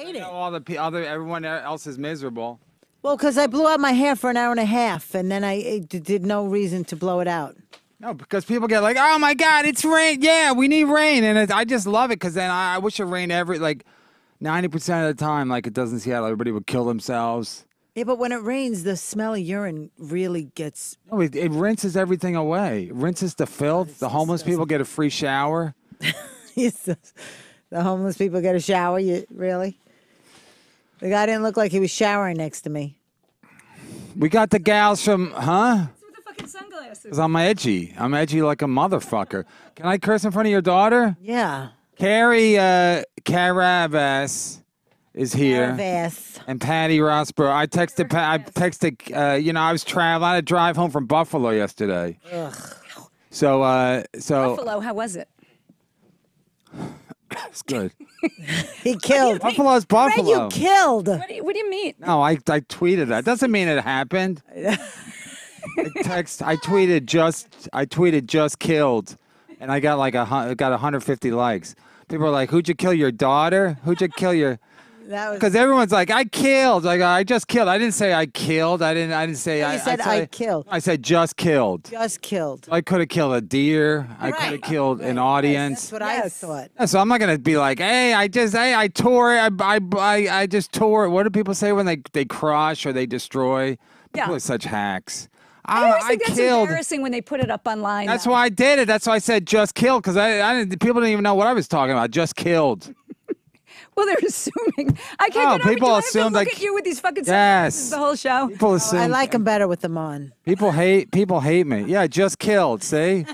hate it. All the everyone else is miserable. Well, because I blew out my hair for an hour and a half, and then I did no reason to blow it out. No, because people get like, oh my God, it's rain. Yeah, we need rain. And I just love it because then I wish it rained 90% of the time, like it does in Seattle. Everybody would kill themselves. Yeah, but when it rains, the smell of urine really gets... No, it rinses everything away. It rinses the filth. The homeless people get a free shower. The homeless people get a shower? Really? The guy didn't look like he was showering next to me. We got the gals from, huh? What's with the fucking sunglasses? Because I'm edgy. I'm edgy like a motherfucker. Can I curse in front of your daughter? Yeah. Carie Karavas is here. Karavas. And Patty Rosborough. I texted, I was traveling. I had to drive home from Buffalo yesterday. Ugh. So Buffalo, how was it? It's good. He killed. Buffalo's Buffalo. Ray, you killed. What do you mean? No, I tweeted that. Doesn't mean it happened. I tweeted just killed, and I got like 150 likes. People are like, "Who'd you kill? Your daughter? Who'd you kill your?" Because everyone's like, "I killed." Like I just killed. I didn't say I killed. I didn't say I said I killed. I said just killed. Just killed. I could have killed a deer. I could have killed an audience. That's what I thought. Yeah, so I'm not gonna be like, "Hey, I tore it. I just tore it." What do people say when they crush or they destroy? People are such hacks. I always think that's killed. embarrassing when they put it up online. That's why I did it. That's why I said just killed, because people didn't even know what I was talking about. Just killed. Well, they're assuming. I can't get over people do I have to assume look at you with these fucking sunglasses the whole show. People assume. I like them better with them on. People hate me. Yeah, just killed. See?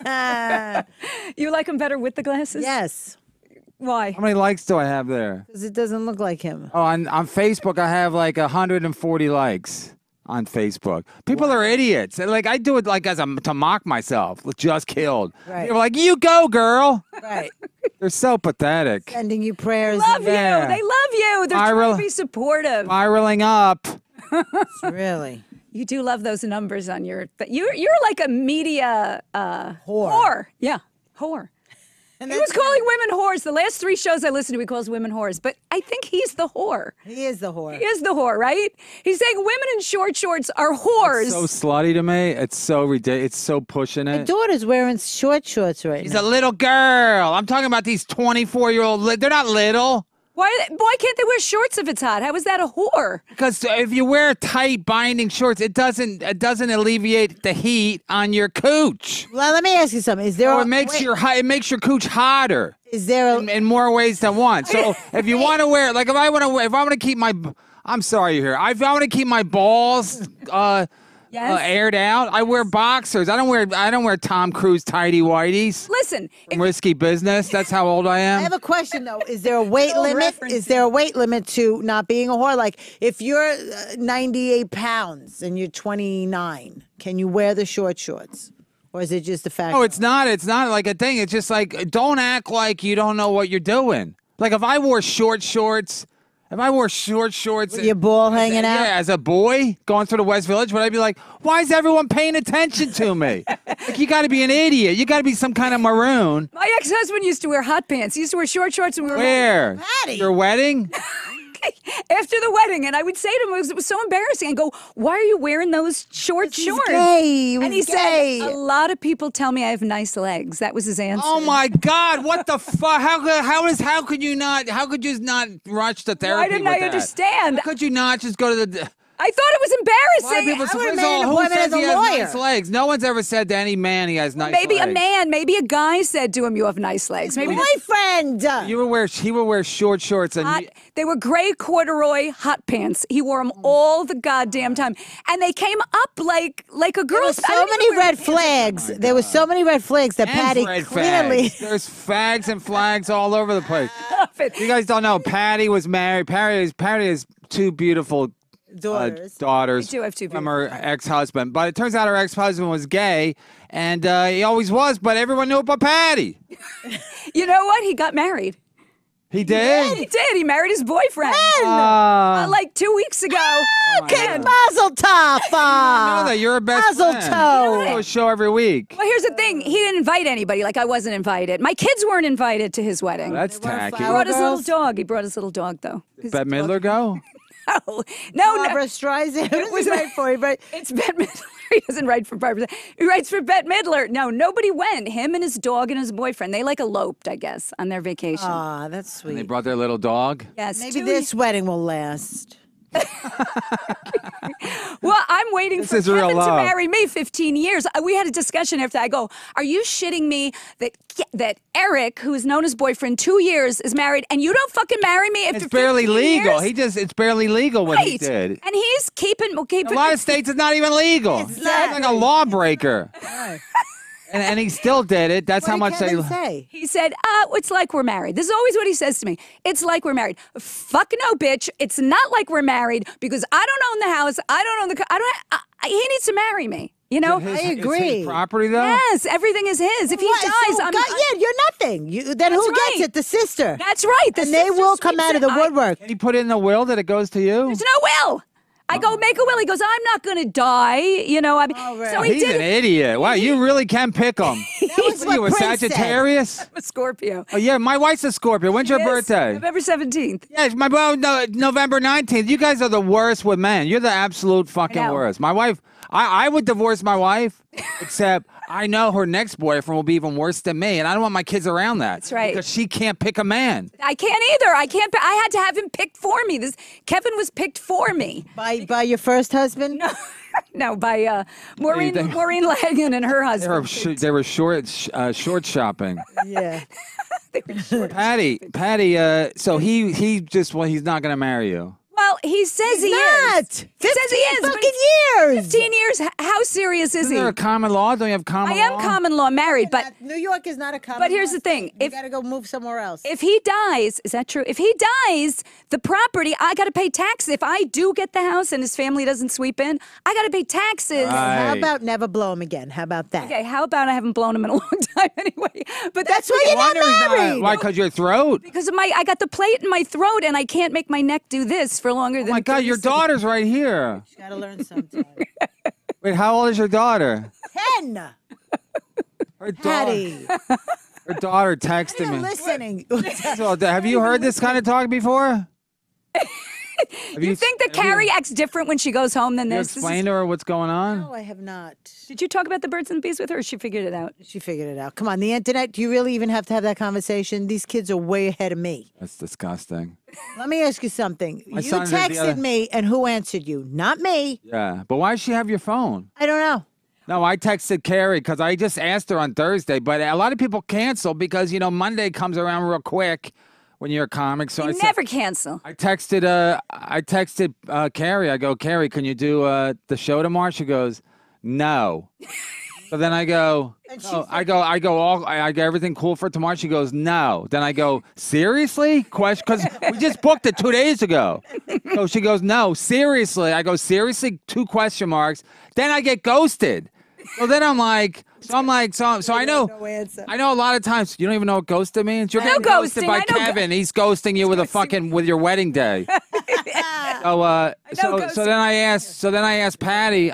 You like them better with the glasses? Yes. Why? How many likes do I have there? Because it doesn't look like him. Oh, on Facebook I have like 140 likes. On Facebook, people are idiots. Like I do it like to mock myself. Just killed. Right. They're like, "You go, girl." Right. They're so pathetic. Sending you prayers. Love you. They love you. They're trying to be supportive. Spiraling up. Really. You do love those numbers on your. You're like a media whore. Yeah, whore. He was calling women whores. The last 3 shows I listened to, he calls women whores. But I think he's the whore. He is the whore. He is the whore, right? He's saying women in short shorts are whores. It's so slutty to me. It's so ridiculous. It's so pushing it. My daughter's wearing short shorts right now. She's a little girl. I'm talking about these 24-year-old. They're not little. Why can't they wear shorts if it's hot? How is that a whore? Because if you wear tight binding shorts, it doesn't alleviate the heat on your cooch. Well, let me ask you something. Is there? It makes your cooch hotter. Is there in more ways than one? So if you want to wear, like if I want to keep my, I'm sorry here. If I want to keep my balls aired out, I wear boxers. I don't wear Tom Cruise tighty whiteys. Listen, Risky Business. That's how old I am. I have a question though. Is there a weight limit? Is there a weight limit to not being a whore? Like if you're 98 pounds and you're 29, can you wear the short shorts? Or is it just a fact? No, it's not. It's not like a thing. It's just like, don't act like you don't know what you're doing. Like if I wore short shorts. If I wore short shorts, with your ball hanging out, as a boy going through the West Village, would I be like, "Why is everyone paying attention to me?" Like you got to be an idiot. You got to be some kind of maroon. My ex-husband used to wear hot pants. He used to wear short shorts when we were Where? Patty. Your wedding? After the wedding, and I would say to him, it was so embarrassing. I go, "Why are you wearing those shorts?" Gay. And he said, "A lot of people tell me I have nice legs." That was his answer. Oh my God! What the fuck? How could you not rush to therapy? Why didn't I understand? How could you not just go to the? I thought it was embarrassing. Who appointment says as a he has lawyer. nice legs? No one's ever said to any man he has nice Maybe legs. a man, maybe a guy said to him, "You have nice legs." Maybe boyfriend. He would wear short shorts and they were gray corduroy hot pants. He wore them all the goddamn time, and they came up like a girl's. There were so many red flags. There were so many red flags that Patty clearly. There's fags and flags all over the place. You guys don't know. Patty was married. Patty has 2 beautiful daughters I do have 2 from her ex-husband. But it turns out her ex-husband was gay, and he always was, but everyone knew about Patty. You know what? He got married. He did? He did. He married his boyfriend. Like 2 weeks ago. Okay, Mazel tov. I know that you're a best Mazel friend. tov. You do a show every week. Well, here's the thing. He didn't invite anybody. Like I wasn't invited. My kids weren't invited to his wedding. That's They weren't tacky. He flower brought his little girls? dog. He brought his little dog, though. His Bette dog- Midler go? No. Barbara Streisand. What was he right for? It's Bette Midler. He doesn't write for Barbara. He writes for Bette Midler. No, nobody went. Him and his dog and his boyfriend. They like eloped, I guess, on their vacation. Ah, that's And they sweet. brought their little dog? Yes. Maybe 2 this wedding will last. Well, I'm waiting for is real Kevin to love. marry me 15 years. We had a discussion after I go, are you shitting me that Eric, who is known as boyfriend 2 years, is married and you don't fucking marry me after It's barely 15 legal. years? It's barely legal what he Right. did. And he's keeping A lot of states it's not even legal. He's like a lawbreaker. And he still did it. That's how much What did they. Kevin say? He said, it's like we're married. This is always what he says to me. It's like we're married. Fuck no, bitch. It's not like we're married because I don't own the house. I don't own the car. He needs to marry me. You know? His- I it's agree. his property though. Yes, everything is his. If he Right, dies, so, I'm. yeah, you're nothing. Then who That's gets right. it? The sister. That's right. The And they sister will come sweeps out of it. the woodwork. Can you put it in the will that it goes to you? There's no will. I go make a will. He goes, I'm not going to die. You know, I mean, right. so he He's did an it. idiot. Wow, you really can pick him. was what you a Prince said. Sagittarius? I'm a Scorpio. Oh yeah, my wife's a Scorpio. When's your Yes, birthday? November 17th. Yes, my November 19th. You guys are the worst with men. You're the absolute fucking know. worst. My wife, I would divorce my wife, except I know her next boyfriend will be even worse than me, and I don't want my kids around that. That's right. Because she can't pick a man. I can't either. I can't. I had to have him picked for me. Kevin was picked for me. By your first husband? No, by Maureen they- Langan and her They husband. they were short shopping. Yeah. Patty. So he's not gonna marry you. Well, he says he Not. is. 15 He says he is. but fucking years. 15 years. How serious is Isn't he? there a common law? Don't you have common I law? am common law married, but New York is not a common. But here's law the thing, state. You if- got to go move somewhere else. if he dies, is that true? If he dies, the property, I got to pay taxes. If I do get the house and his family doesn't sweep in, I got to pay taxes. Right. How about never blow him again? How about that? Okay, how about I haven't blown him in a long time anyway? But that's why what you're not Wonder he's not- married. Why? Because your throat. because of I got the plate in my throat and I can't make my neck do this for longer than. Oh my God, your 36 daughter's right here. Got to learn sometime. Wait, how old is your daughter? 10. Her Patty. Her daughter texted You're me. listening. So, have you heard this kind of talk before? Have You think that Carie acts different when she goes home than You this? This is- explain to her what's going on? No, I have not. Did you talk about the birds and the bees with her or she figured it out? She figured it out. Come on, the internet. Do you really even have to have that conversation? These kids are way ahead of me. That's disgusting. Let me ask you something. My You son did the texted other- me, and who answered you? Not me. Yeah, but why does she have your phone? I don't know. No, I texted Carie because I just asked her on Thursday, but a lot of people cancel because Monday comes around real quick when you're a comic. So You I said, never cancel. I texted Carie. I go, Carie, can you do the show tomorrow? She goes, no. So then I go, I go everything cool for tomorrow. She goes, no. Then I go, seriously? Question, because we just booked it 2 days ago. So she goes, no, seriously. I go, seriously? 2 question marks. Then I get ghosted. So then I'm like, so I know, No answer. I know a lot of times you don't even know what ghosted means. You're I know getting ghosted ghosting. by I know Kevin. He's ghosting you with your wedding day. So then I asked Patty.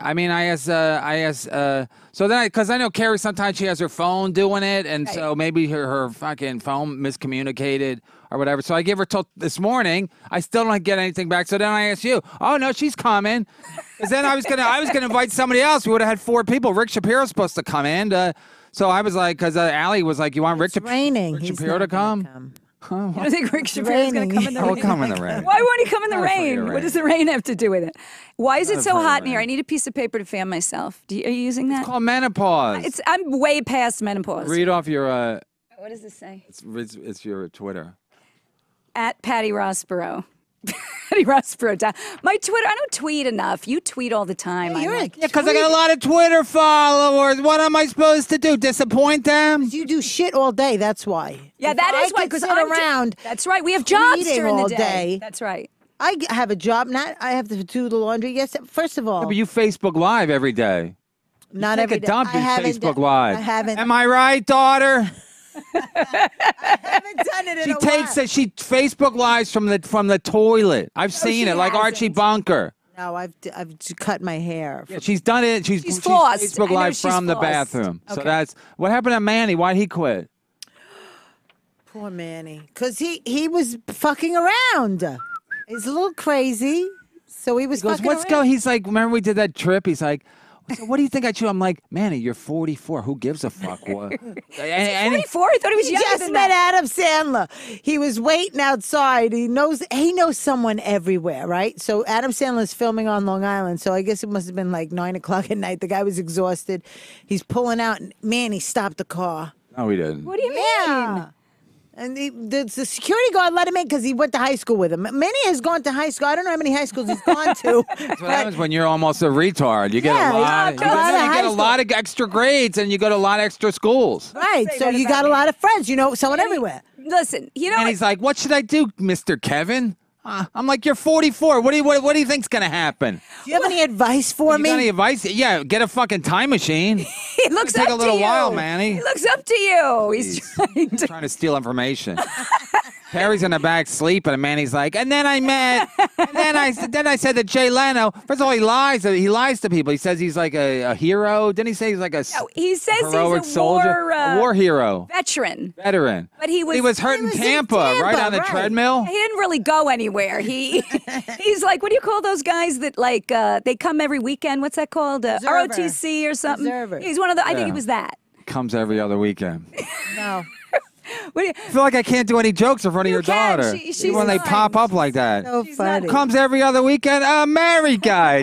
Because I know Carie sometimes she has her phone doing it, and so maybe her fucking phone miscommunicated or whatever. So I give her till this morning. I still don't get anything back. So then I asked you. Oh no, she's coming. Because then I was gonna invite somebody else. We would have had 4 people. Rick Shapiro's supposed to come in. So I was like, because Allie was like, you want Rick Raining. Rick He's Shapiro not to gonna come? You don't think Rick Shapiro's going to come in the He'll rain? come in the rain. Why won't he come in the Not afraid of rain? rain. What does the rain have to do with it? Why is it so afraid of hot in here? rain. I need a piece of paper to fan myself. Are you using that? It's called menopause. I'm way past menopause. Read off your. What does this say? It's your Twitter. At Patty Rosborough. Patty Rosborough. My Twitter, I don't tweet enough. You tweet all the time. Yeah, you're I'm a- like, Yeah, because I got a lot of Twitter followers. What am I supposed to do? Disappoint them? You do shit all day. That's why. yeah, If that I is why. could Because sit I'm around. That's right. We have jobs tweeting during the all day. day. That's right. I have a job. Not. I have to do the laundry. Yes. First of all, But you Facebook Live every day. not Take every a day. dump, I you haven't Facebook done- Live. I haven't. Am I right, daughter? I haven't done it in She a while. takes it. She Facebook lives from the toilet. I've seen she it, like Archie hasn't. Bunker. No, I've cut my hair. Yeah, she's done it. She's flossed. Facebook I know live she's from the flossed. bathroom. So Okay. that's what happened to Manny. Why'd he quit? Poor Manny, because he was fucking around. He's a little crazy, so he was. He goes, fucking "What's around. going?" He's like, "Remember we did that trip?" He's like, "So what do you think I should?" I'm like, "Manny, you're 44. Who gives a fuck?" What? And 44? I thought he was He younger just than met that. Adam Sandler. He was waiting outside. He knows someone everywhere, right? So Adam Sandler's filming on Long Island. So I guess it must have been like 9:00 at night. The guy was exhausted. He's pulling out. And man, he stopped the car. No, we didn't. What do you mean? Yeah. And the security guard let him in because he went to high school with him. Manny has gone to high school. I don't know how many high schools he's gone to. That's what happens when you're almost a retard. You get Yeah, a lot. you get a lot of extra grades, and you go to a lot of extra schools. Right. Say So that you about got a me. lot of friends. You know someone everywhere. Listen, you know And what? he's like, "What should I do, Mr. Kevin?" I'm like, "You're 44. What do you think's gonna happen?" Do you have any advice for You me? got any advice? Yeah, get a fucking time machine. He looks take up a little to you. while, Manny. He looks up to you. He's Jeez. Trying to steal information. Harry's in the back sleeping, and Manny's like, and then I met, and then I said to Jay Leno. First of all, he lies. He lies to people. He says he's like a hero. Didn't he say he's like a No, he says heroic he's a soldier, a war hero, veteran. veteran? But he was hurt in was in Tampa, Tampa, right on the right. treadmill. He didn't really go anywhere. He's like, what do you call those guys that like they come every weekend? What's that called? Observer. ROTC or something? Observer. He's one of the. I think Yeah. he was that. Comes every other weekend. No. What do you, I feel like I can't do any jokes in front of your can. daughter. She's Even when they fine. pop up like that. So She's funny. not- Comes every other weekend. Married guys.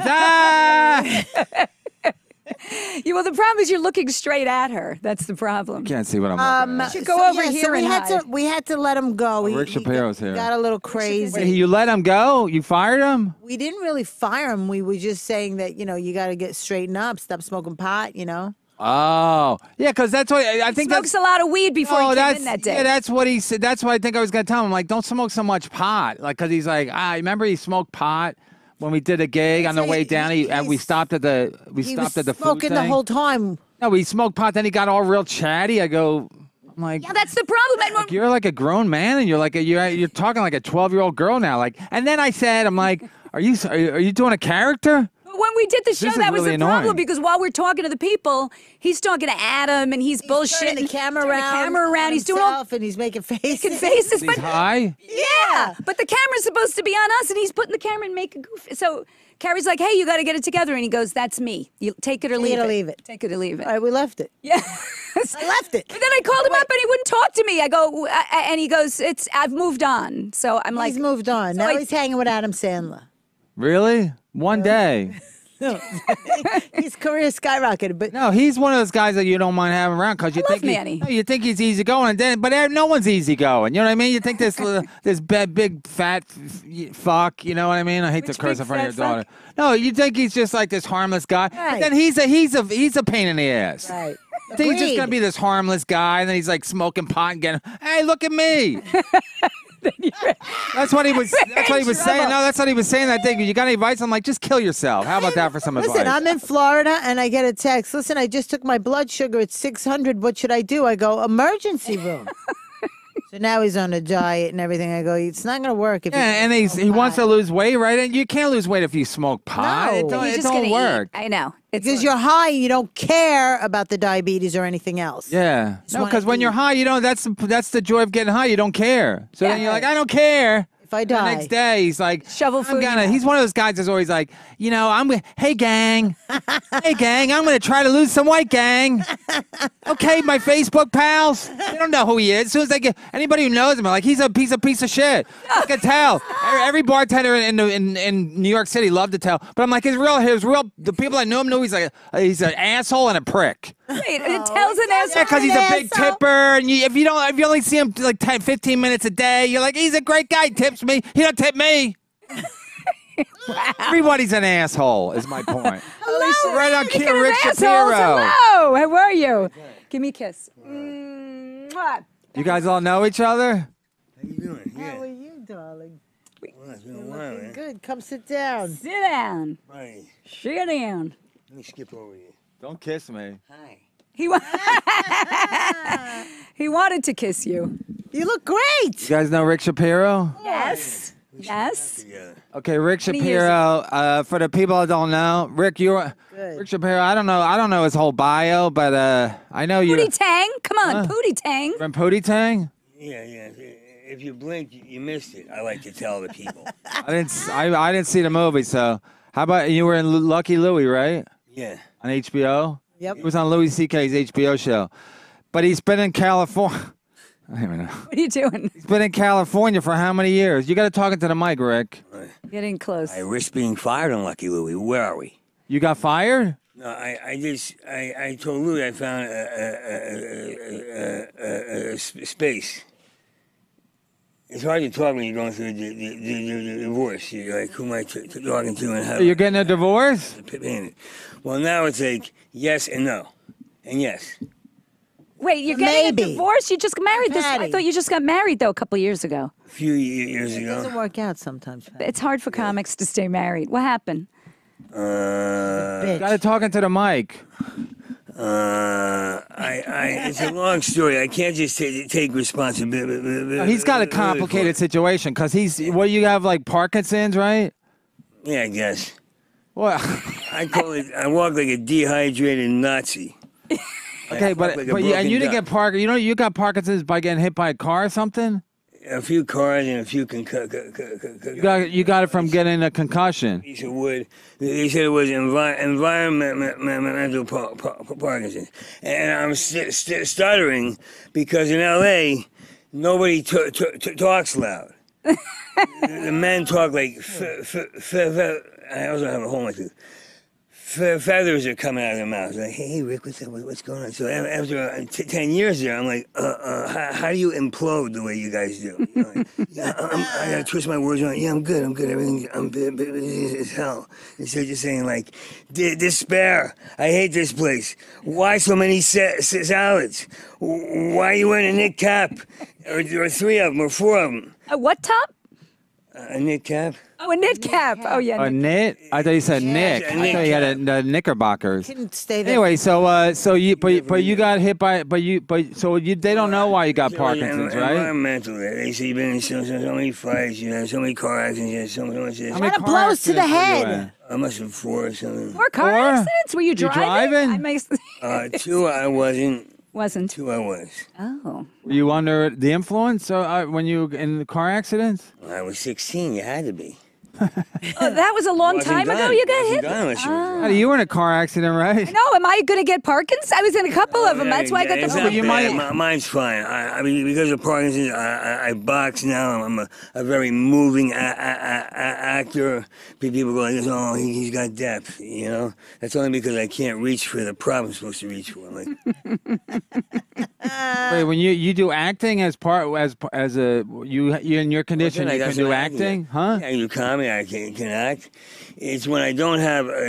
well, the problem is you're looking straight at her. That's the problem. Can't see what I'm looking at. should go over yeah, here we and had to hide. we had to let him go. Rick Shapiro's here. Got a little crazy. Wait, you let him go? You fired him? We didn't really fire him. We were just saying that you got to get straightened up, stop smoking pot. Oh, yeah, because that's what I think. Smokes a lot of weed before he came in that day. Yeah, that's what he said. That's what I think I was gonna tell him. Like, don't smoke so much pot. Like, because he's like, remember he smoked pot when we did a gig on the So way he- down. And we stopped at the He was food smoking the thing. whole time. No, we smoked pot. Then he got all real chatty. I'm like, Yeah, that's the problem. And you're like a grown man, and you're talking like a 12-year-old girl now. Like, and then I said, I'm like, are you doing a character? when we did the show, is that was really the problem annoying. because while we're talking to the people, he's talking to Adam and he's bullshitting. Turning the camera turning around. The camera around. He's doing all himself, and he's making faces. making faces. He's But high. yeah, but the camera's supposed to be on us, and he's putting the camera and making goof. So Carrie's like, "Hey, you got to get it together," and he goes, "That's me. You take it or leave it. leave it. Take it or leave it." All right, we left it. Yeah. I left it. But then I called him up and he wouldn't talk to me. I go, and he goes, I've moved on. So I'm like, He's moved on. so Now I- he's hanging with Adam Sandler. Really? One day. His career skyrocketed, but No, he's one of those guys that you don't mind having around because you I love think Manny. you think he's easy going, but no one's easy going. You know what I mean? You think this big fat fuck. You know what I mean? I hate Which to curse big in front of your fat daughter. No, you think he's just like this harmless guy. But Right. then he's a pain in the ass. right. I think he's just Agreed. gonna be this harmless guy, and then he's like smoking pot and getting, hey, look at me. That's what he was. That's what he was saying. No, that's what he was saying. I think you got any advice? I'm like, just kill yourself. How about that for some Listen, advice? I'm in Florida and I get a text. Listen, I just took my blood sugar at 600. What should I do? I go, emergency room. So now he's on a diet and everything. I go, it's not going to work. If you Yeah, and he wants to lose weight, right? And you can't lose weight if you smoke pot. No. It don't, He's it just don't gonna work. eat. I know. It's because you're high and you don't care about the diabetes or anything else. Yeah. No, wanna because when you're eat. high, you don't. That's the joy of getting high. You don't care. So then Yeah. you're like, I don't care. If I The die. next day, he's like, Shovel I'm food in gonna. your mouth. He's one of those guys that's always like, hey gang, hey gang, I'm gonna try to lose some weight, gang. Okay, my Facebook pals, they don't know who he is. As soon as they get anybody who knows him, like he's a piece of shit. I can tell. Every bartender in New York City loved to tell, but I'm like, his real. The people that knew him knew he's an asshole and a prick. Wait, it tells an asshole. Yeah, because he's a big asshole. tipper, and if you only see him like 10, 15 minutes a day, you're like, he's a great guy. He tips me. He don't tip me. Everybody's an asshole. Is my point. Hello. Right on, Speaking of Rick assholes, Shapiro. hello. How are you? Give me a kiss. Mwah. You guys all know each other? How you doing? How are Yeah. you, darling? Well, it's been a while, man. Good. Come sit down. Sit down. Right. Sit down. Let me skip over you. Don't kiss me. Hi. He wa- He wanted to kiss you. You look great. You guys know Rick Shapiro? Yes. Yes. Yeah. Okay, Rick Many years Shapiro. For the people that don't know, Rick Shapiro. I don't know his whole bio, but I know you. Pootie Tang. Come on, Pootie Tang. From Pootie Tang. Yeah. If you blinked, you missed it. I like to tell the people. I didn't see the movie. So how about you were in Lucky Louie, right? Yeah. On HBO. Yep. He was on Louis C.K.'s HBO show, but he's been in California. I don't even know. What are you doing? He's been in California for how many years? You got to talk into the mic, Rick. Getting close. I risked being fired on Lucky Louie. Where are we? You got fired? No, I told Louie I found a space. It's hard to talk when you're going through the divorce. You're like, who am I talking to and how? You're getting a divorce? Well, now it's like yes and no, and yes. Wait, you're getting Maybe. a divorce? You just got married I Patty. thought you just got married, though, a couple of years ago. A few years It ago. doesn't work out sometimes. Pat. It's hard for comics to stay married. What happened? Bitch. Got to talk into the mic. It's a long story. I can't just take responsibility. He's got a complicated situation because you have like Parkinson's, right? Yeah, I guess. Well, I call it. I walk like a dehydrated Nazi. okay, but like a you broken didn't duck. get Park. You got Parkinson's by getting hit by a car or something. A few cars and a few You got it from getting a concussion. piece of wood. They said it was environmental Parkinson's, and I'm stuttering because in L.A. nobody talks loud. The men talk like I also have a hole in my tooth. Feathers are coming out of their mouths. Like, hey, Rick, what's going on? So after 10 years there, I'm like, how do you implode the way you guys do? You know, like, I gotta twist my words around. Yeah, I'm good. Everything, I'm busy as hell. Instead of just saying like, despair. I hate this place. Why so many salads? Why are you wearing a knit cap? Or 3 of them, or 4 of them. A what top? A knit cap. Oh, a knit cap. Oh, yeah. A knit? I thought you said Nick. a I thought you had a Knickerbockers. Couldn't stay there. Anyway, so you got hit by they don't know why you got Parkinson's, right? Environmental. They say you've been in so many fights, you had so many car accidents, you had so much this. How many lot of car blows to the accidents were you head. in? I must have 4 or something. 4 car 4? accidents? Were you driving? driving? 2 I wasn't. Wasn't. 2 I was. Oh. Were you under the influence when you were in the car accidents? When I was 16, you had to be. Oh, that was a long time ago you got hit? Patty, you were in a car accident, right? No, am I going to get Parkinson's? I was in a couple of them. That's why I got the It's not Parkinson's. bad. Mine's fine. I mean, because of Parkinson's, I box now. I'm a very moving actor. People go like, oh, he's got depth, you know? That's only because I can't reach for the problem I'm supposed to reach for. I'm like, Wait, when you do acting as you in your condition, you can do acting, huh? Yeah, I can do comedy. I can act. It's when I don't have a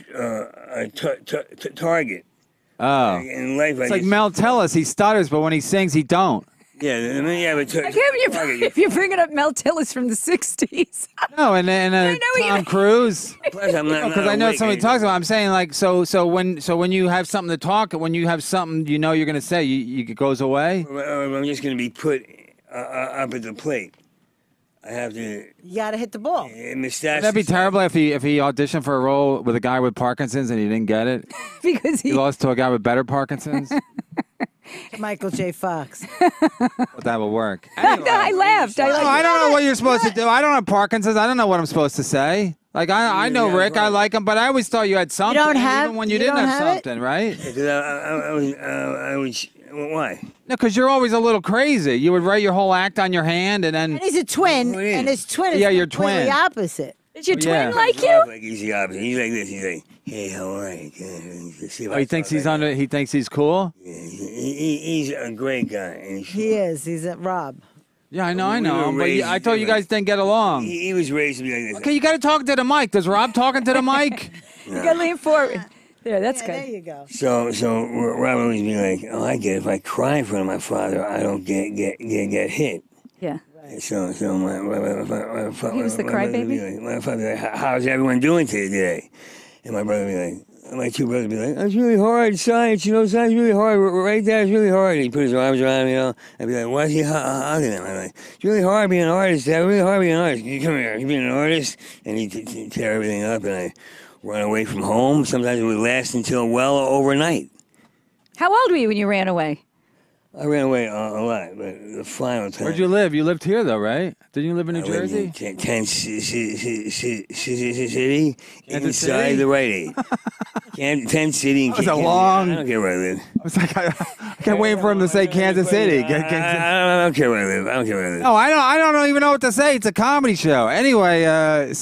target. Oh, In life, it's like Mel Tillis. He stutters, but when he sings, he don't. Yeah, I mean, yeah, but I can't believe if you're bringing up Mel Tillis from the 60s. No, and know what Tom you- Cruise. Plus, I'm not Because I know awake somebody anymore. talks about. I'm saying like so when you have something to talk, when you have something you know you're gonna say, it goes away. Or I'm just going to be put up at the plate. I have to You got to hit the ball. mustache. That'd be terrible if he auditioned for a role with a guy with Parkinson's and he didn't get it. Because He lost to a guy with better Parkinson's. Michael J. Fox. But that would work. I laughed. I don't know what you're supposed to do. I don't have Parkinson's. I don't know what I'm supposed to say. Like I know Yeah, Rick. I right. like him, but I always thought you had something. don't have- even when you you didn't don't have have it? something, right? Because I was. Why? No, because you're always a little crazy. You would write your whole act on your hand, and then And he's a twin, Oh, yeah. and his twin is Yeah, your completely twin. opposite. Is your twin Yeah. like He's you? like he's the opposite. He's like this. He's like, hey, how are you? See if oh, I he thinks talk he's like under. He thinks he's cool. that. Yeah, he's a great guy. And He is. He's a Rob. Yeah, I know, We were him, but raised I thought you different. guys didn't get along. He was raised to be like this. Okay, you got to talk to the mic. Does Rob talking to the mic? You got to lean forward. There, that's Yeah, there good. you go. So Rob always be like, oh, I get it. If I cry in front of my father, I don't get hit. Yeah. So my He was the crybaby? My father, how's everyone doing today? And my brother would be like, my two brothers would be like, "That's really hard, science. Science is really hard. Right there, it's really hard." And he'd put his arms around me, I'd be like, "Why is he hugging him?" I'm like, "It's really hard being an artist. Dad. Really hard being an artist. You come here. You being an artist." And he'd tear everything up, and I run away from home. Sometimes it would last until well overnight. How old were you when you ran away? I ran away a lot, but the final time. Where'd you live? You lived here, though, right? Didn't you live in New Jersey? Tent City, inside City? the Rite Aid. Tent City. That was a long. I don't care where I live. I was like, I kept waiting for him to say Kansas City. I don't care where I live. I don't care where I live. No, I don't even know what to say. It's a comedy show. Anyway, where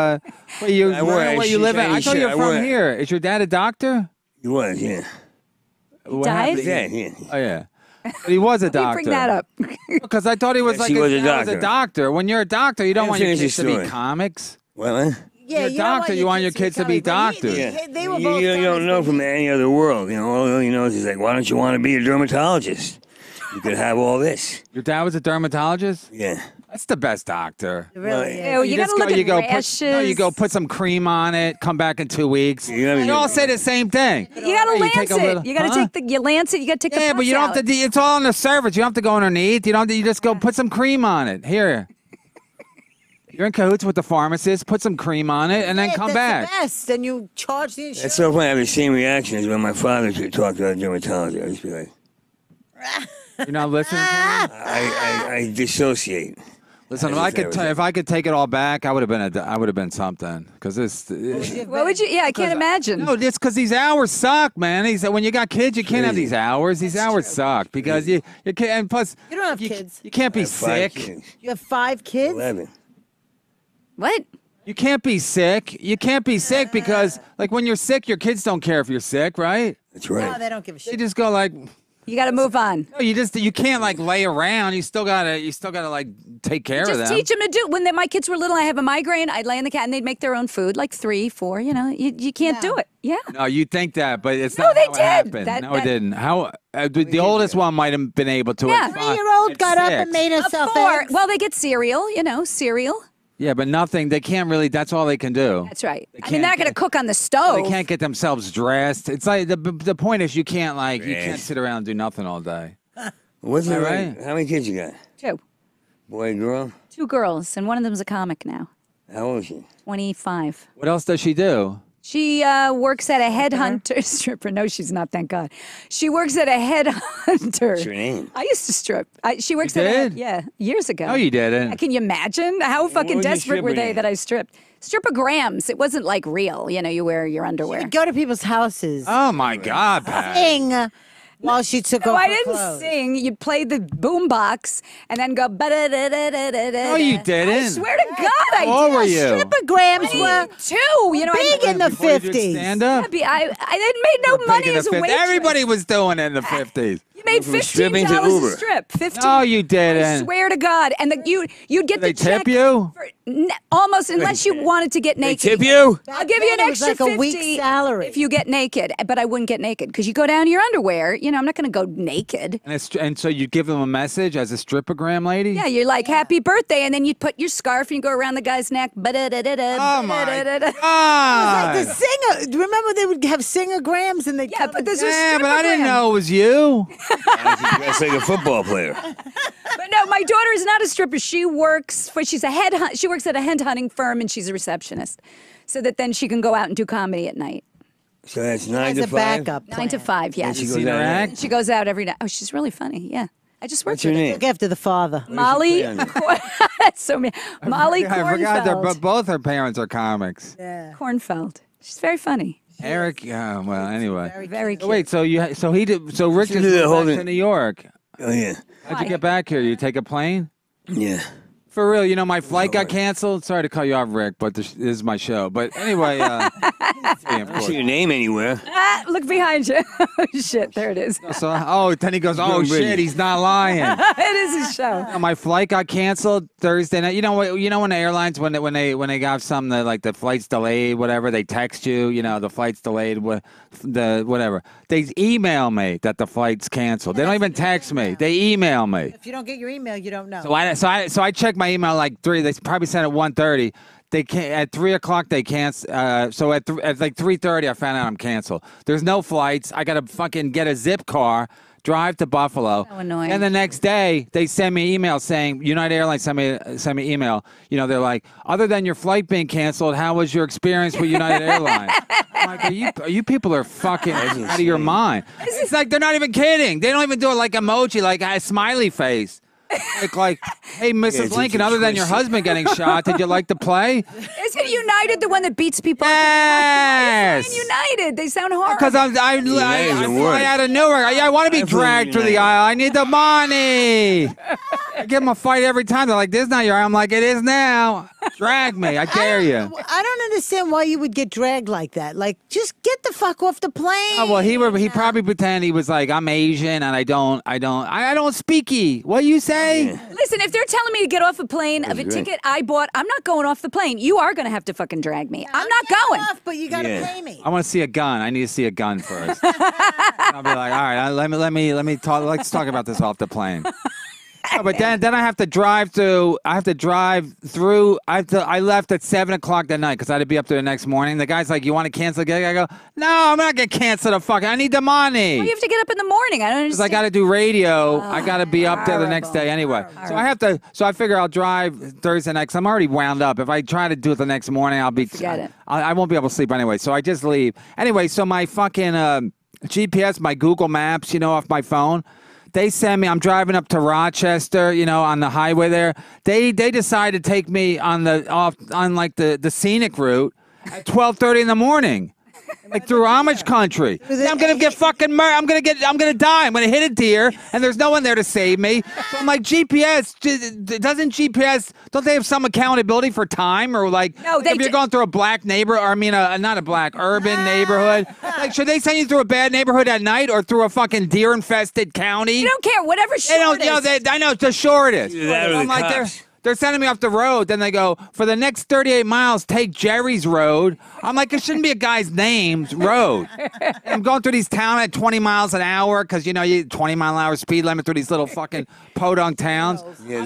you live in? I thought you were from here. Is your dad a doctor? He was, yeah. What died? happened? Yeah. Oh yeah. But he was a doctor. Bring that up. Because I thought he was Yes, like he was a was a doctor. doctor. When you're a doctor, you don't want your finish kids the to be story. comics. Well, Yeah, You're a doctor, you want your kids to be comics, but doctors. They were you both don't comics, know but from any other world. All he knows is like, why don't you want to be a dermatologist? You could have all this. Your dad was a dermatologist? Yeah. That's the best doctor. It really Ew, is. you gotta look at rashes. You go put some cream on it, come back in 2 weeks. Yeah, You all say the same thing. You gotta Hey, lance take a it. little- You gotta Huh? take the lance it. You gotta take the Yeah, but you don't have to. It's all on the surface. You don't have to go underneath. You don't. You just go put some cream on it. Here. You're in cahoots with the pharmacist. Put some cream on it, and then Yeah, come that's back. the best. Then you charge the insurance. That's so funny. I have the same reaction as when my father talked about dermatology. I just be like, You're not listening to me. I dissociate. Listen, I if just never if I could take it all back, I would have been something. Because this. What would you? Yeah, I can't imagine. No, it's because these hours suck, man. When you got kids, you can't have these hours. These hours suck because you can't. And plus, You don't have kids. You can't I be have 5 sick. kids. You have 5 kids? 11. What? You can't be sick. You can't be sick because, like, when you're sick, your kids don't care if you're sick, right? That's No, right. they don't give a They shit. just go like, You gotta move on. no, you can't like lay around. You still gotta like take care of Just them. teach them to do. When my kids were little, I have a migraine. I'd lay in the cat and they'd make their own food, like 3, 4. You can't do it. Yeah. No, you think that, but it's No, not they how it did. happened. That- No, it that- didn't. How the oldest one might have been able to. Yeah. at 5 3-year-old at got up 6. and made herself 4. eggs. Well, they get cereal. Cereal. Yeah, but nothing. They can't really. That's all they can do. That's right. I mean, can't they're not gonna get- cook on the stove. They can't get themselves dressed. It's like the point is you can't sit around and do nothing all day. What's All the right. How many kids you got? 2. Boy, girl? 2 girls, and one of them's a comic now. How old is she? 25. What else does she do? She works at a headhunter stripper. No, she's not. Thank God. She works at a headhunter. What's your name? I used to strip. She works You at did? years ago. No, you didn't. Can you imagine how fucking was your desperate were stripper they name? that I stripped? Stripograms. It wasn't like real. You wear your underwear. Go to people's houses. Oh my God, Pat. Sing while she took No, off I her didn't clothes. sing. You'd play the boombox and then go. No, you didn't. I swear to God, I How old did. were you? Stripograms were 22. big in the Before you did 50s. stand up. I made no money as a waitress. Everybody was doing it in the 50s. You made From stripping to $15 a Uber. strip. 15. No, you I didn't. swear to God. And you'd get Did they the check tip you? for almost unless you wanted to get They naked. tip you? I'll give you an then it was extra like a 50 week's salary. if you get naked, but I wouldn't get naked because you go down to your underwear. I'm not going to go naked. And so you give them a message as a stripogram lady? Yeah, you're like happy birthday, and then you'd put your scarf and you go around the guy's neck. Oh Oh my Like God. the singer. Do you remember they would have singergrams and they Yeah, but this was Yeah, but I didn't stripogram. know it was you. That's like a football player. But no, my daughter is not a stripper. She works at a headhunting firm, and she's a receptionist, so that then she can go out and do comedy at night. So that's 9 as to a 5? backup. 9 to 5, yes. she You goes seen her out at night. act? She goes out every night. Oh, she's really funny. Yeah, I just worked What's your with her. name? Look after the father. Molly. play on That's so mean. Molly I forgot Kornfeld. both her parents are comics. Yeah. Kornfeld. She's very funny. Eric, well, anyway. Very So cute. wait, so Rick just do that moved whole back thing. to New York. Oh, yeah. How'd Why? you get back here? You take a plane? Yeah. For real, my flight got canceled. Sorry to cut you off, Rick, but this is my show. But anyway, yeah, of I don't course. see your name anywhere. Look behind you. Oh, shit, there it is. So, then he goes, oh Good shit, riddance. he's not lying. It is a show. My flight got canceled Thursday night. You know what? When the airlines when they got something that, like the flight's delayed, whatever, they text you. The flight's delayed. Whatever. They email me that the flight's canceled. They don't even text me. They email me. If you don't get your email, you don't know. So I check my email like 3. They probably sent at 1:30. They can't at 3 o'clock. They can't. So at like 3:30, I found out I'm canceled. There's no flights. I gotta fucking get a zip car, drive to Buffalo. So annoying. And the next day, they send me an email saying United Airlines sent me email. You know, they're like, other than your flight being canceled, how was your experience with United Airlines? I'm like, you people are fucking out of your mind. It's like they're not even kidding. They don't even do it like emoji, like a smiley face. Like, hey, Mrs. Lincoln, other than your husband getting shot, did you like to play? Isn't United the one that beats people Yes. up? United. They sound horrible. Because I fly out of Newark. I want to be dragged through the aisle. I need the money. I give them a fight every time. They're like, this is not your aisle. I'm like, it is now. Drag me. I dare you. I don't understand why you would get dragged like that. Like, just get the fuck off the plane. Oh, well, he probably pretended he was like, I'm Asian and I don't speaky. What you say? Listen, if they're telling me to get off a plane of a ticket I bought, I'm not going off the plane. You are going to have to fucking drag me. I'm not going. Off, but you got to pay me. I want to see a gun. I need to see a gun first. I'll be like, all right, let me talk. Let's talk about this off the plane. No, but then I have to drive through. I left at 7 o'clock that night because I had to be up there the next morning. The guy's like, "You want to cancel the gig?" I go, "No, I'm not gonna cancel the fuck. I need the money." Well, you have to get up in the morning. I don't understand. Because I got to do radio. I got to be up there the next day anyway. So I have to. So I figure I'll drive Thursday night. 'Cause I'm already wound up. If I try to do it the next morning, I'll be. Forget it. I won't be able to sleep anyway. So I just leave anyway. So my fucking GPS, my Google Maps, off my phone. They send me. I'm driving up to Rochester, on the highway there. They decide to take me on the scenic route at 12:30 in the morning, like through Amish country. I'm gonna get fucking murdered. I'm gonna die. I'm gonna hit a deer, and there's no one there to save me. So I'm like, GPS doesn't GPS? Don't they have some accountability for time or like? No, if you're going through a black neighborhood, or I mean, not a black urban neighborhood. Like, should they send you through a bad neighborhood at night or through a fucking deer-infested county? You don't care. Whatever short is. I know the shortest. I'm like, they're sending me off the road. Then they go, for the next 38 miles, take Jerry's Road. I'm like, it shouldn't be a guy's name's road. I'm going through these towns at 20 miles an hour because, you 20-mile-an-hour speed limit through these little fucking podunk towns. Yeah,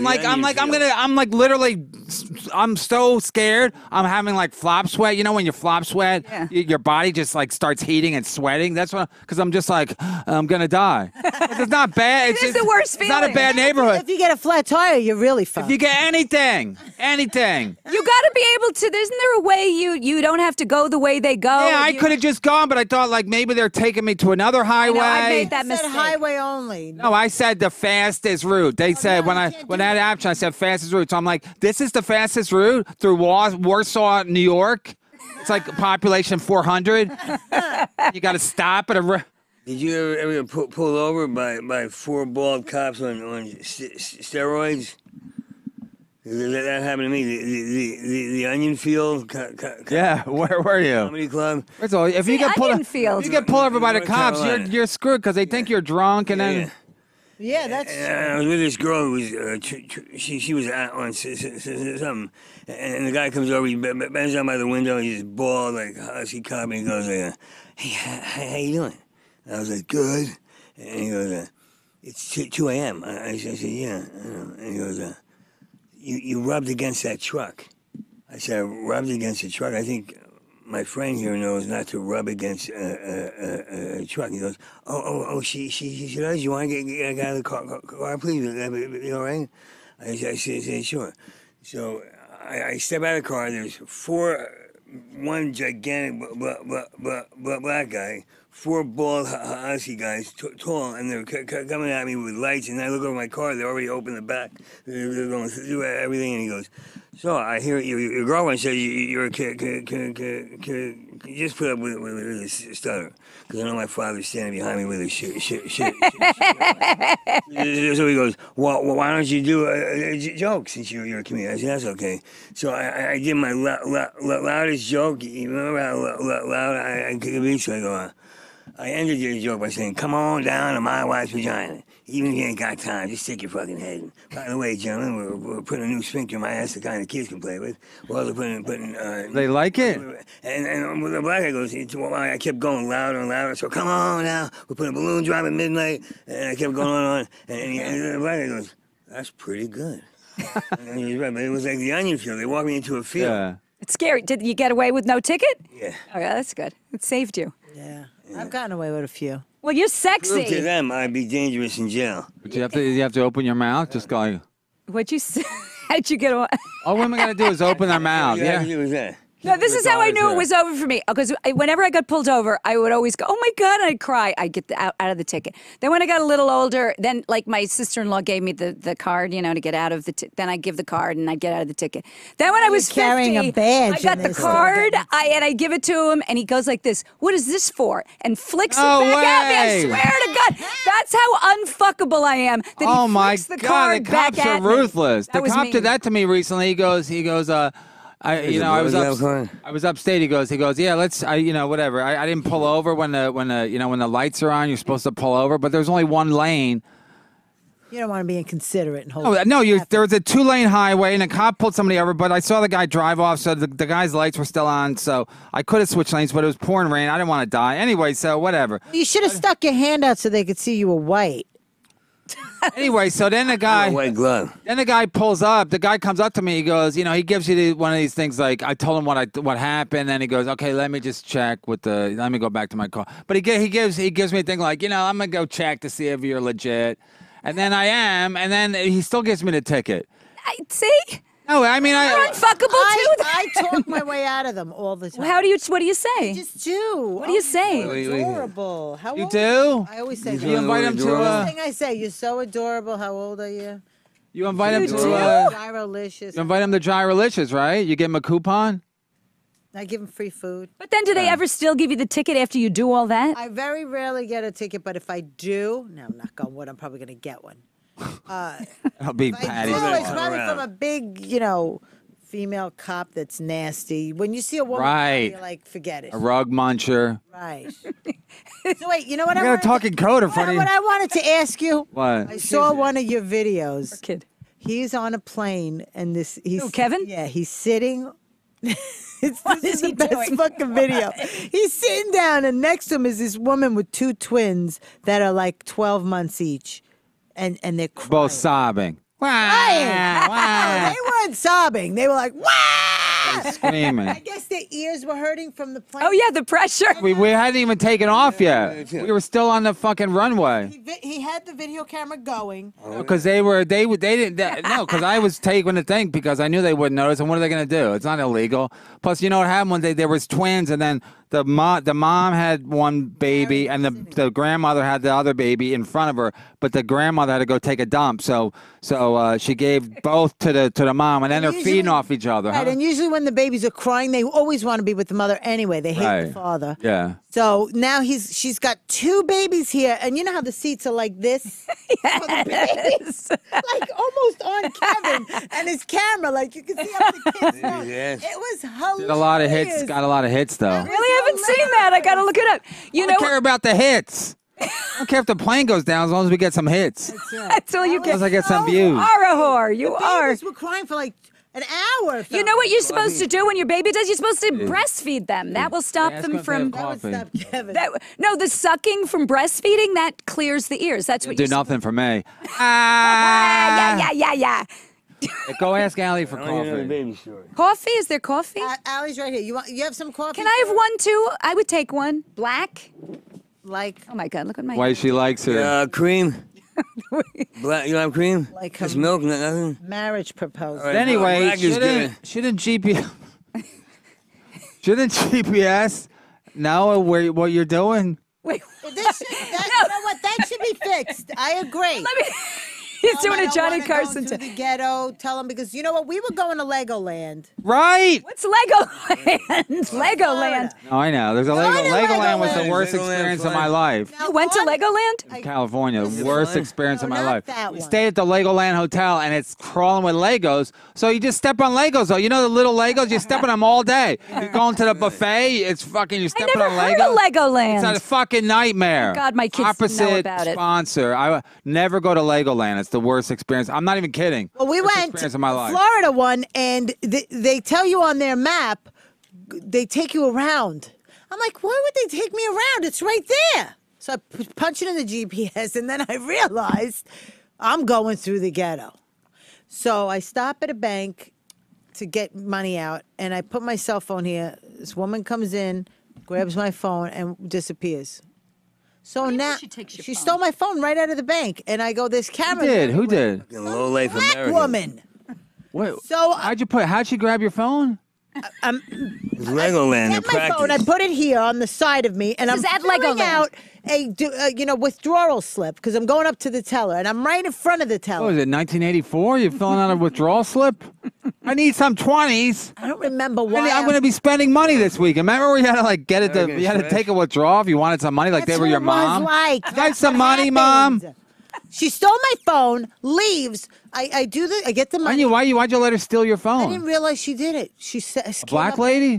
I'm so scared. I'm having like flop sweat. When you flop sweat, your body just like starts heating and sweating. That's what, because I'm just like, I'm going to die. It's not bad. It's the worst feeling. It's not a bad neighborhood. If you get a flat tire, you're really fucked. If you get anything. You got to be able to. Isn't there a way you don't have to go the way they go? Yeah, I could have just gone, but I thought like maybe they're taking me to another highway. I made that Said mistake. highway only. No, I said the fastest route. They said when that option, I said fastest route. So I'm like, this is the fastest route through Warsaw, New York. It's like population 400. You got to stop at a. Did you ever pull over by 4 bald cops on steroids? That happened to me. The Onion Field. Yeah, where were you? Comedy club. First of all, if you get pulled over by the cops, you're screwed because they think you're drunk and then. Yeah, that's. And I was with this girl who was she was on something, and the guy comes over, he bends down by the window, he's bald like husky cop, and he goes, "Hey, how you doing?" And I was like, "Good," and he goes, "It's 2 a.m." I said, "Yeah," and he goes, You rubbed against that truck." I said, "I rubbed against the truck. I think my friend here knows not to rub against a truck." He goes, "Oh, she does. You want to get out of the car, please? Would that be all right?" I said, "Sure." So I step out of the car. There's one gigantic black guy, 4 bald husky guys, tall, and they're coming at me with lights, and I look over my car, they already opened the back, they're going through everything, and he goes, "So I hear your girlfriend says you're a kid, just put up with a stutter, because I know my father's standing behind me with a shit. So he goes, well, why don't you do a joke since you're a comedian?" I said, "That's okay." So I did my loudest joke. You remember how loud I could be? So I go, I ended your joke by saying, "Come on down to my wife's vagina. Even if you ain't got time, just stick your fucking head in. By the way, gentlemen, we're putting a new sphincter in my ass the kind of kids can play with. We're also putting they like it? And the black guy goes, I kept going louder and louder. So, "Come on now, we're putting a balloon drop at midnight." And I kept going on. And the black guy goes, "That's pretty good." And he was right, but it was like the onion field. They walked me into a field. Yeah. It's scary. Did you get away with no ticket? Yeah. Oh, yeah, that's good. It saved you. Yeah. I've gotten away with a few. Well, you're Look to sexy. them, I'd be dangerous in jail. But you have to open your mouth, just go like. What'd you say? How'd you get away? All women gotta do is open their mouth. What Yeah. do with that? No, this is how I knew it was over for me. Because whenever I got pulled over, I would always go, "Oh my God!" I'd cry. I'd get out of the ticket. Then when I got a little older, then like my sister-in-law gave me the card, to get out of the. Then I'd give the card and I'd get out of the ticket. Then when I was carrying 50, a badge I got in the this card. I give it to him, and he goes like this: "What is this for?" And flicks it No back at me. I way. swear to God, that's how unfuckable I am. That he Oh my flicks the God, card the cops back are at me. ruthless. That The was cop mean. did that to me recently. He goes, I was upstate. He goes, yeah, whatever. I didn't pull over when the lights are on. You're supposed to pull over, but there's only one lane. You don't want to be inconsiderate and hold. No, there was a 2-lane highway, and a cop pulled somebody over, but I saw the guy drive off, so the guy's lights were still on, so I could have switched lanes, but it was pouring rain. I didn't want to die. Anyway, so whatever. You should have stuck your hand out so they could see you were white. Anyway, so then the guy... White glove. Then the guy pulls up. The guy comes up to me. He goes, he gives you one of these things like, I told him what happened. Then he goes, okay, let me just check let me go back to my car. But he gives me a thing like, I'm going to go check to see if you're legit. And then I am. And then he still gives me the ticket. See? No, I mean, You're unfuckable too. I talk my way out of them all the time. What do you say? Just do. What do you say? Wait. Adorable. How You old do? I always say You that. invite him to First thing I say, you're so adorable. How old are you? you invite him to Gyrolicious. you invite him to Gyrolicious, right? You give him a coupon. I give them free food. But then do they ever still give you the ticket after you do all that? I very rarely get a ticket, but if I do, now knock on wood, I'm probably going to get one. I'll be If I Patty. do, it's probably around. from a big, female cop that's nasty. When you see a woman, Right. you're like, forget it. A rug muncher. Right. So wait, you know what I I gotta wanted talk in code in to, front of what you. I wanted to ask you? What? I saw one of your videos. Kid. He's on a plane, and he's Who, Kevin? Yeah, he's sitting. This is is he the best doing? fucking video. He's sitting down, and next to him is this woman with 2 twins that are like 12 months each, and they're crying. Both sobbing. Crying. Wah, They weren't sobbing. They were like, "Wah!" wah. Screaming. I guess their ears were hurting from the plane. Oh yeah, the pressure. We hadn't even taken off yet. We were still on the fucking runway. He had the video camera going. Because they didn't, no, because I was taking the thing because I knew they wouldn't notice. And what are they going to do? It's not illegal. Plus, you know what happened when there was twins, and then the mom had one baby, and the grandmother had the other baby in front of her, but the grandmother had to go take a dump. So she gave both to the mom, and then they're feeding off each other. Right, huh? and usually when the babies are crying, they always want to be with the mother anyway. They hate the Right. father. Yeah. So now she's got 2 babies here, and you know how the seats are like this? Yes. Like almost on Kevin and his camera, like you can see how the kids look. Yes. It was hilarious. Did a lot of hits. Got a lot of hits though. Really haven't seen that. I gotta look it up. You I know, don't care about the hits. I don't care if the plane goes down as long as we get some hits. that's all you get. As I get some You views. are a whore. You are. Babies were crying for like an hour. You know what you're supposed to do when your baby does? You're supposed to breastfeed them. That will stop Yeah, them it's gonna from. be a That would coffee. stop Kevin. No, the sucking from breastfeeding that clears the ears. That's what Do you're nothing for me. Yeah. Go ask Allie for I don't even know the coffee. baby story. Coffee? Is there coffee? Allie's right here. You have some coffee? Can I have one too? I would take one. Black. Like Oh my God! Look at my. Why she likes her. Cream? Black, you don't have cream? Like Just her- milk, nothing? marriage proposal? All right. Anyway, Black is good. shouldn't GPS know what you're doing? Wait. You know what? That should be fixed. I agree. Let me. He's Mom, doing I a don't Johnny wanna go Carson. to the ghetto. Tell him because you know what? We were going to Legoland. Right. What's Legoland? Legoland. Oh, I know. There's a I know Legoland was the Legoland. worst Legoland experience of fun. my life. Now, You went to on- Legoland? California, the worst fun? experience of No, my not life. that We one. stayed at the Legoland Hotel, and it's crawling with Legos. So you just step on Legos, though. You know the little Legos? You're stepping on them all day. You're going to the buffet. It's fucking. You're I stepping never on heard Legos. of Legoland. It's a fucking nightmare. Oh, God, my kids know Opposite about it. sponsor. I never go to Legoland. It's the worst experience. I'm not even kidding. Well, we Worst went experience to of my the life. Florida one, and they tell you on their map, they take you around. I'm like, why would they take me around? It's right there. So I punch it in the GPS, and then I realized I'm going through the ghetto. So I stop at a bank to get money out, and I put my cell phone here. This woman comes in, grabs my phone, and disappears. So now she stole my phone right out of the bank, and I go, "There's cameras." Who did? Low life Black American. woman. What? So how'd she grab your phone? It's Legoland. Get my phone. I put it here on the side of me, and I'm filling out a withdrawal slip because I'm going up to the teller, and I'm right in front of the teller. What was it, 1984? You're filling out a withdrawal slip? I need some 20s. I don't remember why. I'm going to be spending money this week. Remember where you had to like get it? You had to take a withdrawal if you wanted some money, like That's they were what your it was mom. like. I That's some what money, Mom. happened. She stole my phone, leaves. I do the. I get the money. Why'd you let her steal your phone? I didn't realize she did it. She said, A black lady?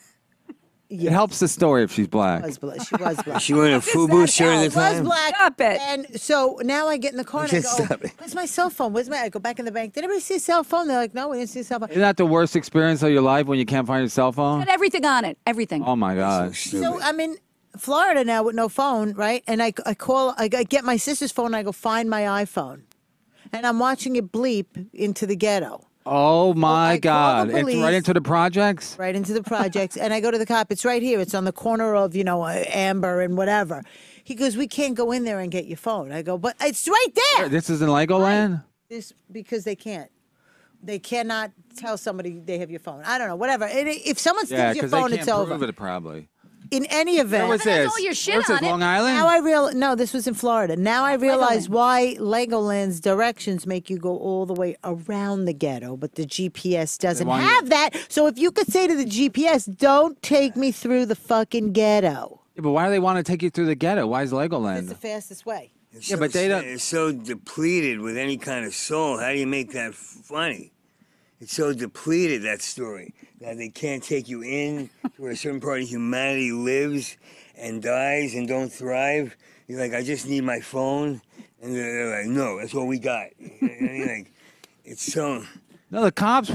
Yes. It helps the story if she's black. She was black. She wearing a FUBU shirt at the She was time. black. Stop it. And so now I get in the car and I Just go, stop it. "Where's my cell phone? I go back in the bank. Did anybody see a cell phone?" They're like, "No, we didn't see a cell phone." Isn't that the worst experience of your life when you can't find your cell phone? Got everything on it. Everything. Oh my God. So I'm in Florida now with no phone, right? And I get my sister's phone and I go find my iPhone. And I'm watching it bleep into the ghetto. Oh my I call God. the It's police. right into the projects? Right into the projects. And I go to the cop. It's right here. It's on the corner of, Amber and whatever. He goes, "We can't go in there and get your phone." I go, "But it's right there." This is in Legoland? Because they can't. They cannot tell somebody they have your phone. I don't know, whatever. If someone steals Yeah, your because phone, they it's can't over. prove it probably. In any event. Where was It has this? all your shit Where's this, on it. Long Island? Now no, this was in Florida. Now I realize why Legoland's directions make you go all the way around the ghetto, but the GPS doesn't want you- have that. So if you could say to the GPS, "Don't take me through the fucking ghetto," Yeah, but why do they want to take you through the ghetto? Why is it's Legoland? the fastest way. Yeah, but they don't- It's so depleted with any kind of soul. How do you make that funny? It's so depleted, that story, that they can't take you in to where a certain part of humanity lives and dies and don't thrive. You're like, "I just need my phone." And they're like, "No, that's all we got." And you're like, it's so... No, the cops.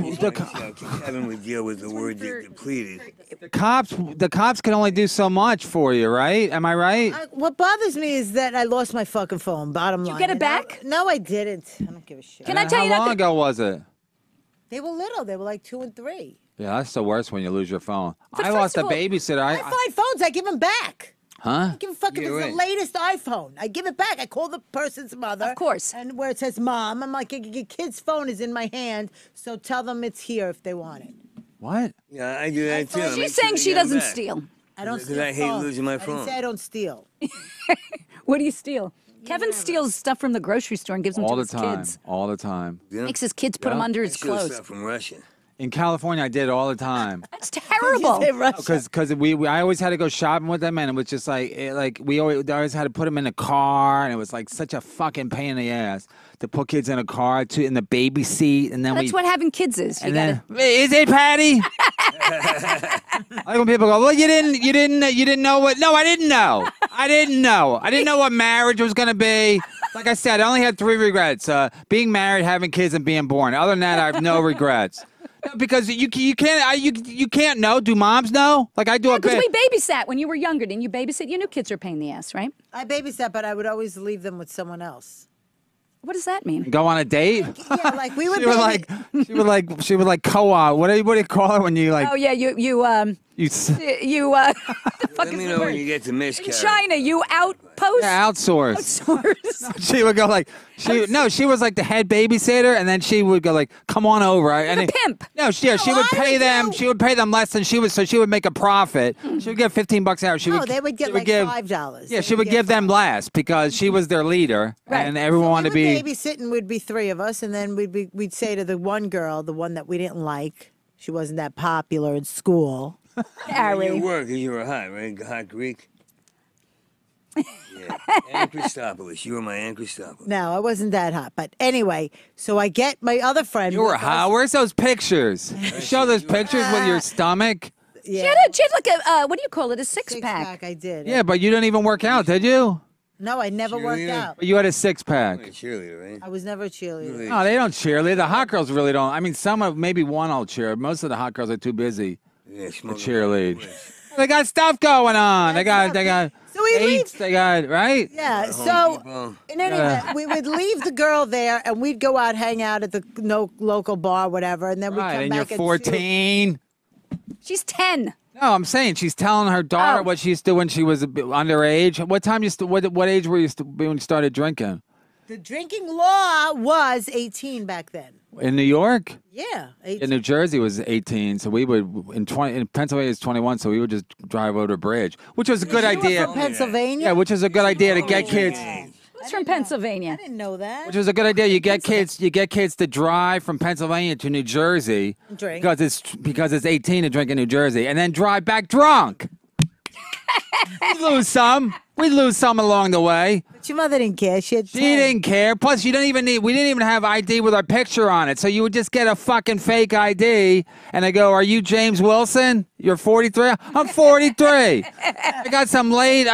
Kevin would deal with the word depleted. The cops can only do so much for you, right? Am I right? What bothers me is that I lost my fucking phone, bottom line. get it And back? No, I didn't. I don't give a shit. Can I tell you How that? long ago was it? They were little. They were like 2 and 3. Yeah, that's the worst when you lose your phone. But I lost first a of all- babysitter. I find phones, I give them back. Huh? I give a fuck if Yeah, it's right. the latest iPhone. I give it back. I call the person's mother. Of course. And where it says "Mom," I'm like, "Your kid's phone is in my hand, so tell them it's here if they want it." What? Yeah, I do that too. I make She's sure saying they she get 'em doesn't back. steal. I don't Because steal I hate phones. losing my I didn't phone. say I don't steal. What do you steal? Kevin steals stuff from the grocery store and gives them All to the his time. kids. All the time. Yeah. Makes his kids put them under his Steal clothes. stuff from Russia. In California, I did it all the time. That's terrible. Say Russia. Because I always had to go shopping with them, and it was just like we always had to put them in a car, and it was like such a fucking pain in the ass to put kids in a car in the baby seat, and then That's what having kids is. You and gotta. then is it Patty? Like when people go, well, you didn't know what? No, I didn't know. I didn't know what marriage was gonna be. Like I said, I only had 3 regrets: being married, having kids, and being born. Other than that, I have no regrets. No, because you can't know. Do moms know? Like I do a Because bit. we babysat when you were younger. Didn't you babysit? You knew kids are a pain in the ass, right? I babysat, but I would always leave them with someone else. What does that mean? Go on a date. Yeah, like we would. She would like co-op. What do you call it when you like Oh yeah, you you? Let me know when you get to Miss in Carie. China you outpost. Yeah, outsource. Outsource. She would go like she was like the head babysitter, and then she would go like, "Come on over." And a pimp. No, she would I pay would them. do- She would pay them less than she would, so she would make a profit. She would get $15 an hour. No, they would get like $5. Yeah, They she would would get give them less because she was their leader, Right. and everyone wanted to be. babysitting would be 3 of us, and then we'd say to the one girl, the one that we didn't like, she wasn't that popular in school. Carie. You were, because you were hot, right? Hot Greek. Yeah. Ann Christopoulos. You were my Ann Christopoulos. No, I wasn't that hot. But anyway, so I get my other friend. You were with us. hot. Where's those pictures? Show those pictures with your stomach. She Yeah. had like a what do you call it? A six pack. Six-pack, I did. Yeah, but you didn't even work out, did you? No, I never worked Cheerleader? out. But you had a 6-pack. You're a cheerleader, right? I was never a cheerleader. No, they don't cheerlead. The hot girls really don't. I mean, maybe one will cheer. Most of the hot girls are too busy Yeah, to smoking. cheerlead. They got stuff going on. They got. So we we leave. Dates they got, right? Yeah. So in any event, we would leave the girl there, and we'd go out, hang out at the local bar, whatever, and then we'd Right, come and back you're at 14. She's 10. No, I'm saying she's telling her daughter what she used to do when she was underage. What time what age were you when you started drinking? The drinking law was 18 back then. In New York? Yeah, 18. In New Jersey was 18, so we would in Pennsylvania is 21, so we would just drive over the bridge, which was a good idea. From Pennsylvania? Yeah, which is a good idea to get kids. Who's from Pennsylvania? I didn't know that. Which is a good idea. You get kids to drive from Pennsylvania to New Jersey Drink. because it's 18 to drink in New Jersey, and then drive back drunk. We'd lose some along the way. But your mother didn't care. She didn't care. Plus, we didn't even have ID with our picture on it. So you would just get a fucking fake ID, and they go, "Are you James Wilson? You're 43." I'm 43. I got some late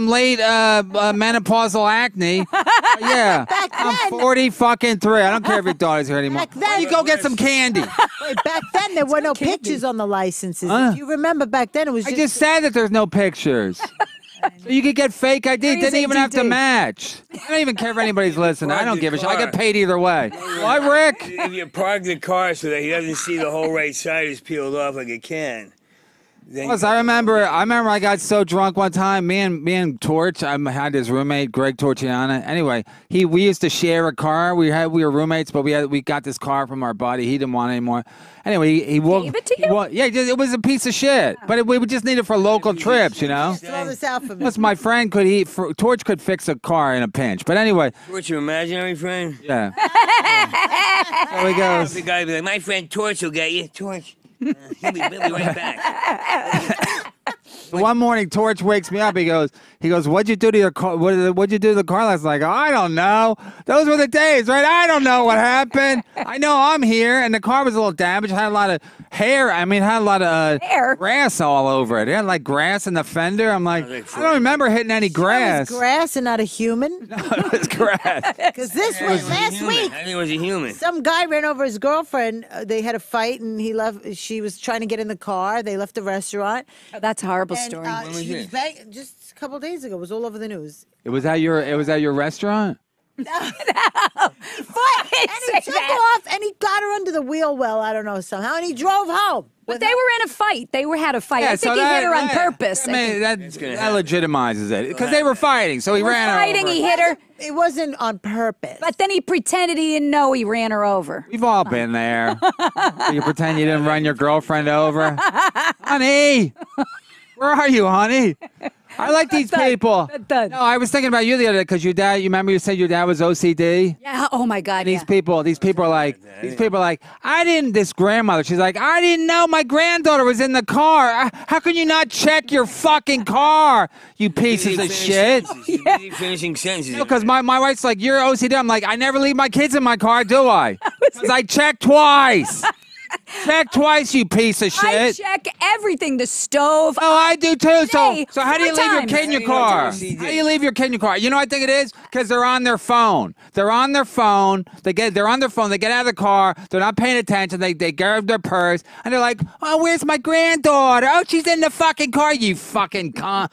menopausal acne. Yeah, I'm 40 fucking 3. I don't care if your daughter's here anymore. Back then, you go get some candy. Wait, back then there were no pictures on the licenses. If you remember, back then it was. I just said that there's no pictures. So you could get fake ID. It didn't even have to match. I don't even care if anybody's listening. I don't give a shit. I get paid either way. What, Rick? If you park the car so that he doesn't see the whole right side is peeled off like a can. Plus, I remember I got so drunk one time. Me and Torch, I had this roommate, Greg Torchiana. Anyway, we used to share a car. We were roommates, but we got this car from our buddy. He didn't want it anymore. Anyway, he gave it to you? Yeah, it was a piece of shit. But we would just need it for local trips, you know. Throw this out for me. Plus, my friend Torch could fix a car in a pinch. But anyway. Torch, your imaginary friend? Yeah. So he goes. The guy would be like, my friend Torch will get you. Torch. He'll be right back. One morning, Torch wakes me up. He goes, "What'd you do to your car? What'd you do to the car last night?" I go, "I don't know. Those were the days, right? I don't know what happened. I know I'm here, and the car was a little damaged. It had a lot of hair. I mean, it had a lot of grass all over it. It had like grass in the fender. I'm like, I don't remember hitting any grass. It was grass and not a human. No, it was grass. Because this was last week. I think it was a human. Some guy ran over his girlfriend. They had a fight, and he left. She was trying to get in the car. They left the restaurant. Oh, that's a horrible And, story. she was just a couple days ago. It was all over the news. It was at your restaurant. He fought, and he took off, and he got her under the wheel well, I don't know, somehow, and he drove home. But they were in a fight. They had a fight. Yeah, I think he hit her on purpose. I mean, that legitimizes it because they were fighting. So he ran her fighting, over. he hit her. It wasn't on purpose. But then he pretended he didn't know he ran her over. We've all been there. You pretend you didn't run your girlfriend over. Honey, where are you, honey? I like these people. No, I was thinking about you the other day because your dad. You remember you said your dad was OCD. Yeah. Oh my God. And these people are like, I didn't. This grandmother, she's like, I didn't know my granddaughter was in the car. How can you not check your fucking car, you pieces of shit? Finishing sentences. Because my wife's like, you're OCD. I'm like, I never leave my kids in my car, do I? Because I check twice. Check twice, you piece of shit. I check everything. The stove. Oh, I do too. So how do you leave your times. kid in your car? How do you leave your kid in your car? You know what I think it is? Because they're on their phone. They're on their phone. They're on their phone. They get out of the car. They're not paying attention. They grab their purse and they're like, oh, where's my granddaughter? Oh, she's in the fucking car. You fucking cunt.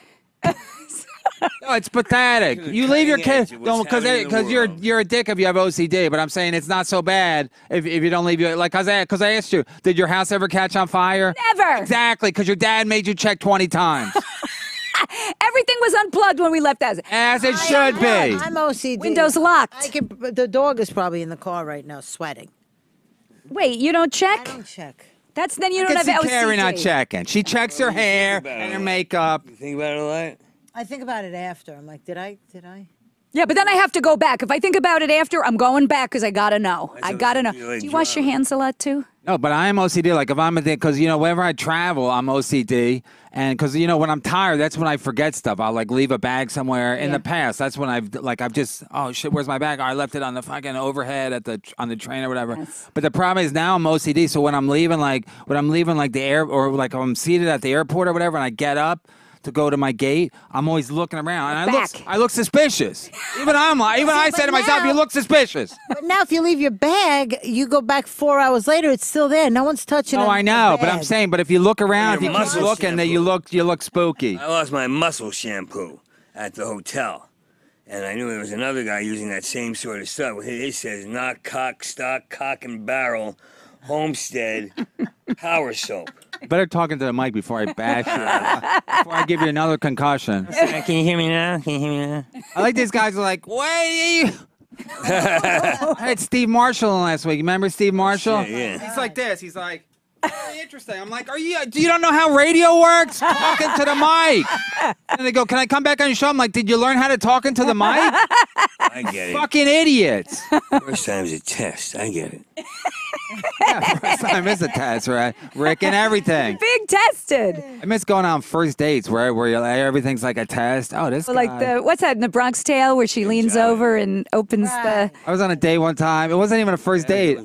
No, it's pathetic. You leave your kid because you're a dick if you have OCD. But I'm saying it's not so bad if you don't leave your because I asked you, did your house ever catch on fire? Never. Exactly, because your dad made you check 20 times. Everything was unplugged when we left as it should be. I'm OCD. Windows locked. The dog is probably in the car right now, sweating. Wait, you don't check? I don't check. Then you don't have OCD. Carie not checking. She checks her hair and her makeup. You think about it a lot? I think about it after. I'm like, did I? Yeah, but then I have to go back. If I think about it after, I'm going back because I gotta know. I gotta know. Do you wash your hands a lot too? No, but I am OCD. Like if I'm because whenever I travel, I'm OCD, and because when I'm tired, that's when I forget stuff. I'll like leave a bag somewhere. In the past, that's when I've just oh shit, where's my bag? Oh, I left it on the fucking overhead on the train or whatever. Yes. But the problem is now I'm OCD. So when I'm leaving the air or like I'm seated at the airport or whatever, and I get up to go to my gate, I'm always looking around, and I look suspicious. Even I say to myself, "You look suspicious." But now, if you leave your bag, you go back 4 hours later, it's still there. No one's touching it. Oh, I know, but I'm saying, but if you look around, if you keep looking, then you look spooky. I lost my muscle shampoo. at the hotel. And I knew there was another guy using that same sort of stuff. It says, knock, cock, stock, cock and barrel, Homestead, power soap. Better talking to the mic before I bash you. Before I give you another concussion. Can you hear me now? Can you hear me now? I like these guys who are like, wait. I had Steve Marshall on last week. Remember Steve Marshall? Yeah. He's like this. He's like, very interesting. I'm like, do you don't know how radio works? Talking to the mic. And they go, can I come back on your show? I'm like, did you learn how to talk into the mic? I get it. Fucking idiots. First time's a test. I get it. Yeah, first time is a test, right? Rick and everything. Being tested. I miss going on first dates where you're like, everything's like a test. Oh, this guy. Like what's that in the Bronx Tale where she leans over and opens the. I was on a date one time. It wasn't even a first date.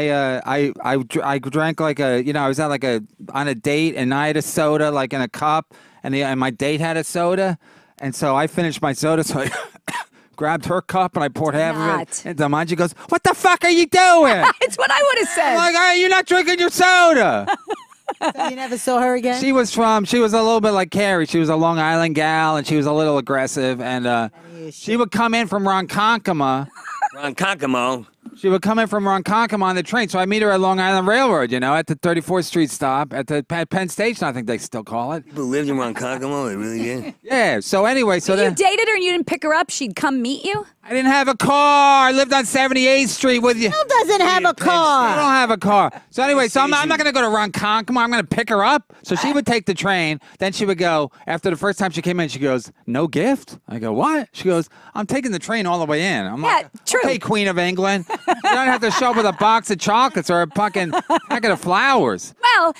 I drank like I was on a date and I had a soda like in a cup and my date had a soda, and so I finished my soda, so I grabbed her cup and I poured half of it into mine. She goes, "What the fuck are you doing?" It's what I would have said. I'm like, "Hey, you're not drinking your soda." So you never saw her again? She was a little bit like Carie. She was a Long Island gal, and she was a little aggressive, and she would come in from Ronkonkoma. Ronkonkoma. She would come in from Ronkonkoma on the train, so I meet her at Long Island Railroad, at the 34th Street stop, at Penn Station, I think they still call it. People lived in Ronkonkoma, they really did? Yeah, so anyway, so you dated her and you didn't pick her up, she'd come meet you? I didn't have a car. I lived on 78th Street with you. Still doesn't have a car. I don't have a car. So anyway, I'm not going to go to Ronkonkoma. I'm going to pick her up. So she would take the train. Then she would go, after the first time she came in, she goes, "No gift?" I go, "What?" She goes, "I'm taking the train all the way in." I'm like, true. "Okay, Queen of England. You don't have to show up with a box of chocolates or a fucking packet of flowers." Well,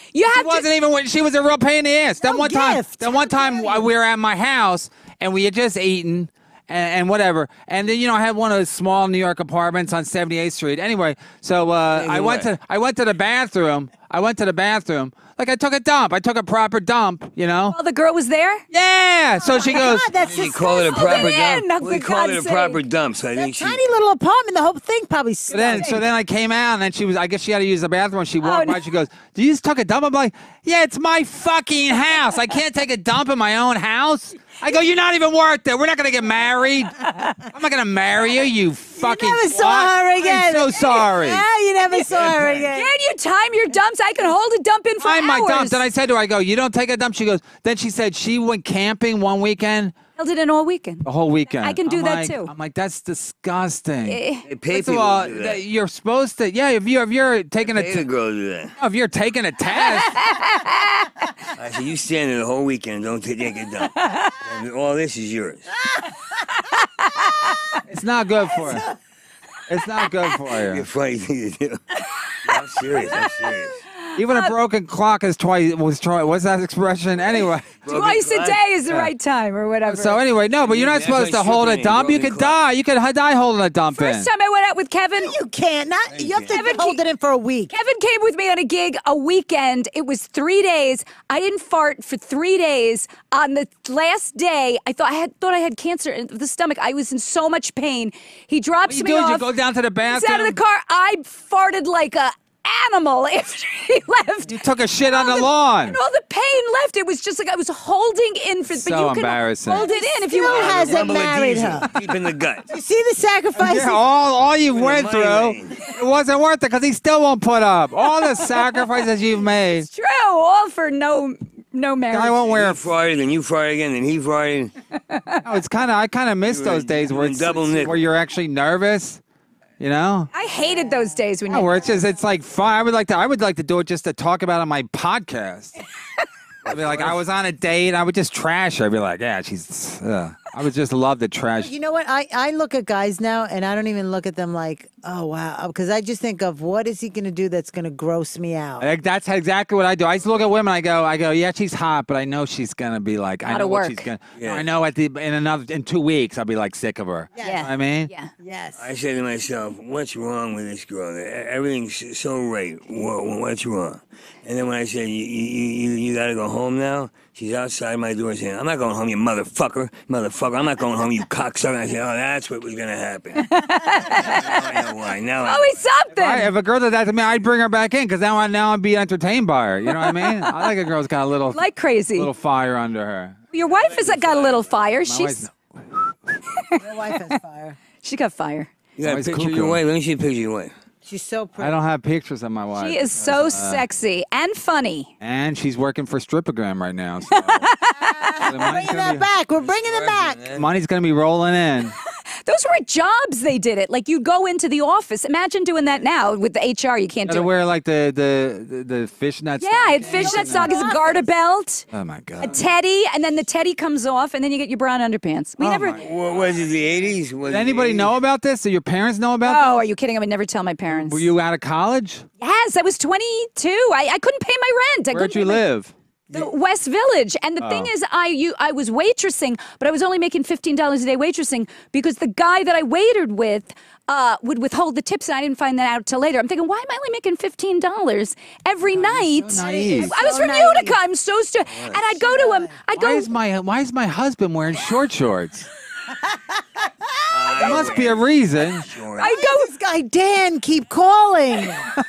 She was a real pain in the ass. Then one gift. time we were at my house and we had just eaten. And whatever. And then, I had one of those small New York apartments on 78th Street. Anyway, so I went to the bathroom. Like I took a dump. I took a proper dump, Well, the girl was there? Yeah. So she goes, God, that's You call it a proper dump? For We call it a God's proper sake. dump, so I think Tiny little apartment, the whole thing probably so then I came out, and then I guess she had to use the bathroom. She walked by. no. She goes, "Do you just took a dump?" I'm like, "Yeah, it's my fucking house. I can't take a dump in my own house." I go, "You're not even worth it. We're not going to get married. I'm not going to marry you, you fucking You never saw her again. I'm so sorry. Yeah, you never saw her again. Can you time your dumps? I can hold a dump in for Find my hours. dump. Then I said to her, I go, "You don't take a dump?" She goes, then she said she went camping one weekend. Held it in all weekend. The whole weekend. I can do I'm that like- too. I'm like, that's disgusting. They pay First of people all, to do that. you're supposed to. Yeah, if you're taking a Pay the girl to do that. if you're taking a test, I said, you stand there the whole weekend, don't take a dump. And all this is yours. it's not good for you. It's not good for You're you. funny thing to do. I'm serious. Even a broken clock is twice. What's that expression? Anyway. Twice a day is the right time or whatever. So anyway, no, but you're not That's supposed like to hold a stripping, dump. You broken could clock. die. You could die holding a dump in. First time I went out with Kevin, You can't. You have to Kevin hold it in for a week. Kevin came with me on a gig a weekend. It was 3 days. I didn't fart for 3 days. On the last day, I thought I had cancer in the stomach. I was in so much pain. He drops What me you do? off. You go down to the He's bathroom. out of the car. I farted like a animal after he left. You took a shit on the And lawn. all the pain left. It was just like I was holding in for. So but you can embarrassing. hold it in if you Still want. hasn't Rumble of married diesel, her. Deep in the gut. You see the sacrifices? Yeah, all you With went the through, money lane. it wasn't worth it because he still won't put up. All the sacrifices you've made. It's true. All for no marriage. I won't He wear. farted, then you farted again, then he farted. No, I kind of miss You those were- days you where were double nickel. where you're actually nervous. I hated those days when No, you. where it's like fun. I would like to do it just to talk about it on my podcast. I'd be like, I was on a date. I would just trash her. I'd be like, yeah, she's. I would just love to trash. You know what? I look at guys now, and I don't even look at them like, oh, wow. Because I just think of what is he going to do that's going to gross me out? That's exactly what I do. I just look at women. I go, yeah, she's hot, but I know she's gonna be like, I Out know of what work. she's gonna. Yeah. I know in 2 weeks I'll be like sick of her. Yeah. You know what I mean, Yeah. Yes. I said to myself, what's wrong with this girl? Everything's so right. What's wrong? And then when I said, you got to go home now, she's outside my door saying, I'm not going home, you motherfucker. I'm not going home, you cocksucker. I said, oh, that's what was going to happen. I know why. Now Always something. If a girl did that to me, I'd bring her back in because now I'd be entertained by her. You know what I mean? I like a girl's got a little Like crazy. fire under her. Your wife has got a little fire. My She's wife's- My wife has fire. She got fire. You got a Always picture of cuckoo. your wife? Let me see a picture of your wife. She's so pretty. I don't have pictures of my wife. She is so sexy and funny. And she's working for Stripogram right now. So. Bringing that back. We're bringing it back. Money's going to be rolling in. Those were jobs they did it. Like, you go into the office. Imagine doing that now with the HR. You can't Gotta do it. wear like the fishnet. Yeah, I had fishnet stockings, a garter belt, Oh my a god. teddy, and then the teddy comes off, and then you get your brown underpants. We never. What was it, the 80s? Was Did it anybody the 80s? know about this? Did your parents know about Oh, are you kidding? I would never tell my this? parents. Were you out of college? Yes, I was 22. I couldn't pay my rent. Where'd you live? The West Village. And the thing is, I was waitressing, but I was only making $15 a day waitressing because the guy that I waited with would withhold the tips, and I didn't find that out till later. I'm thinking, why am I only making $15 every night? so naive. I was from Utica. I'm so stupid. And I'd go to him. I'd go. Why is my husband wearing short shorts? There must be a reason. I go. This guy Dan keep calling.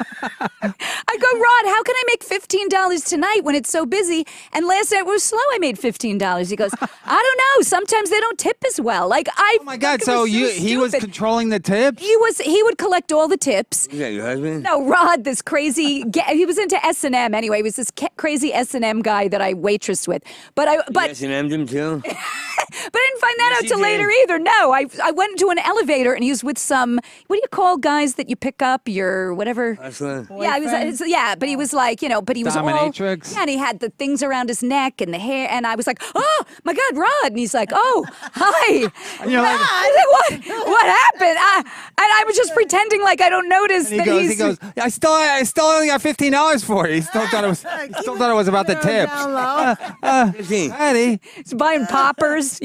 I go, Rod, how can I make $15 tonight when it's so busy? And last night was slow. I made $15. He goes, I don't know. Sometimes they don't tip as well. Like Oh my god! So he was controlling the tips? He would collect all the tips. Is that your husband? No, Rod, this crazy. He was into S&M anyway. He was this crazy S&M guy that I waitressed with. But S&M'd him too? But I didn't find that Yes, out he till did. later either. No, I went into an elevator and he was with some, what do you call guys that you pick up, your whatever? Hustler? Yeah, but he was like, but he was Dominatrix? Yeah, and he had the things around his neck and the hair, and I was like, oh my God, Rod, and he's like, oh, hi. And you're like, I was like, what happened? I was just pretending like I don't notice and that he goes, I still only got $15 for you. He still thought it was about the tips. Down low. 15. Patty, he's buying poppers,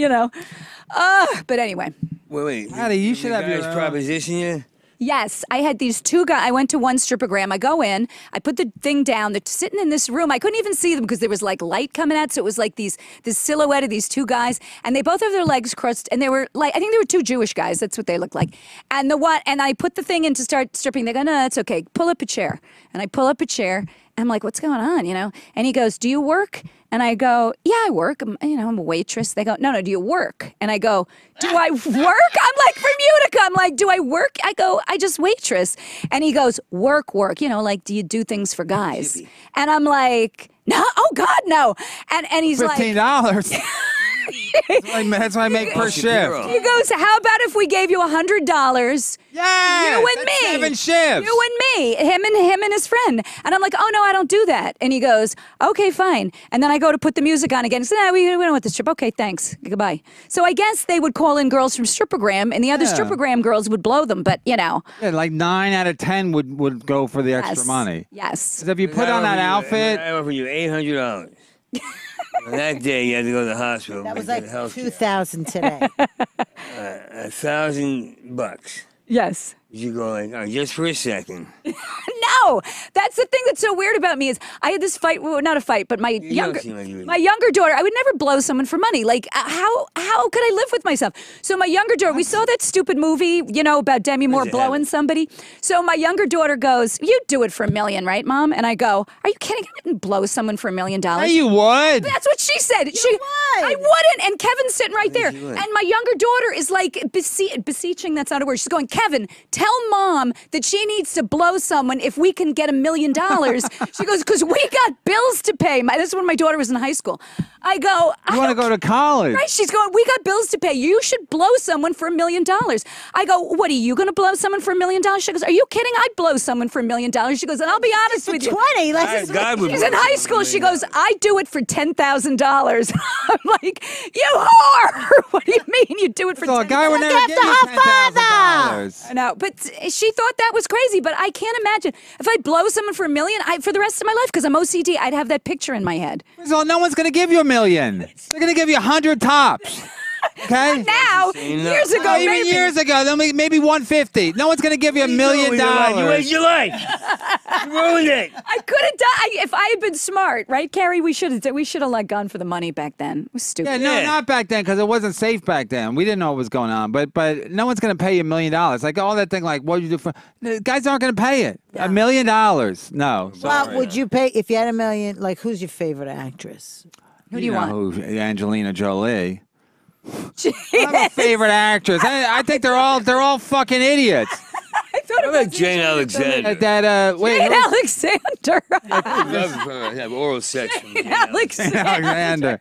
But anyway. Wait. Patty, you should have your your own. proposition you? Yes, I had these two guys. I went to one stripogram. I go in, I put the thing down. They're sitting in this room. I couldn't even see them because there was like light coming out. So it was like this silhouette of these two guys, and they both have their legs crossed. And they were like, I think they were two Jewish guys. That's what they looked like. And I put the thing in to start stripping. They go, no, that's okay. Pull up a chair. And I pull up a chair. I'm like, what's going on? And he goes, do you work? And I go, yeah, I work. I'm a waitress. They go, no, do you work? And I go, do I work? I'm like from Utica. I'm like, do I work? I go, I just waitress. And he goes, work. Like, do you do things for guys? And I'm like, no, oh God, no. And he's like, $15. That's what I make per shift. he goes, how about if we gave you $100? Yeah, You and me. 7 shifts. You and me. Him and his friend. And I'm like, oh no, I don't do that. And he goes, okay, fine. And then I go to put the music on again. He said, no, we don't want the strip. Okay, thanks. Goodbye. So I guess they would call in girls from Stripogram, and the other Stripogram girls would blow them. But Yeah, like 9 out of 10 would go for the extra yes, money. Yes. 'Cause if you put on that outfit, I offer you $800. On that day, you had to go to the hospital. That was get like health care. 2,000 today. $1,000. Yes. You go like, oh, just for a second. No, that's the thing that's so weird about me is I had this fight, well, not a fight, but my younger daughter, I would never blow someone for money. Like, how could I live with myself? So my younger daughter, we saw that stupid movie, about Demi Moore blowing somebody. So my younger daughter goes, you do it for $1 million, right, Mom? And I go, are you kidding? I wouldn't blow someone for $1 million. hey, you would. That's what she said. would. I wouldn't. And Kevin's sitting right there. And my younger daughter is like beseeching. That's not a word. She's going, Kevin, tell Mom that she needs to blow someone if we can get $1 million. She goes, because we got bills to pay. This is when my daughter was in high school. I go, You want to go to college? Right, she's going, we got bills to pay. You should blow someone for $1 million. I go, what, are you going to blow someone for $1 million? She goes, are you kidding? I'd blow someone for $1 million. She goes, and I'll be honest with you. 20. Like, She's in high school. She goes, I do it for $10,000. I'm like, you whore. What do you mean you do it for So a guy would never Look give you after her $10,000. I know, but she thought that was crazy. But I can't imagine if I blow someone for $1 million for the rest of my life because I'm OCD. I'd have that picture in my head. So no one's going to give you $1 million. They're going to give you 100 tops. Okay? Now, years ago, No, even maybe. years ago, they'll make maybe 150. No one's going to give you $1 million. You wasted your life. You ruined it. I could have done. If I had been smart, right, Carie? We should have. Like gone for the money back then. It was stupid. Yeah, no, not back then because it wasn't safe back then. We didn't know what was going on. But no one's going to pay you $1 million. Like all that thing, like what you do for guys aren't going to pay it. $1 million, no. Well, would you pay if you had $1 million? Like, who's your favorite actress? Who do you want? Angelina Jolie. I have a favorite actress. I think they're all fucking idiots. I thought it How was about Jane Alexander? Jane Alexander. Have oral sex. Jane Alexander. Alexander.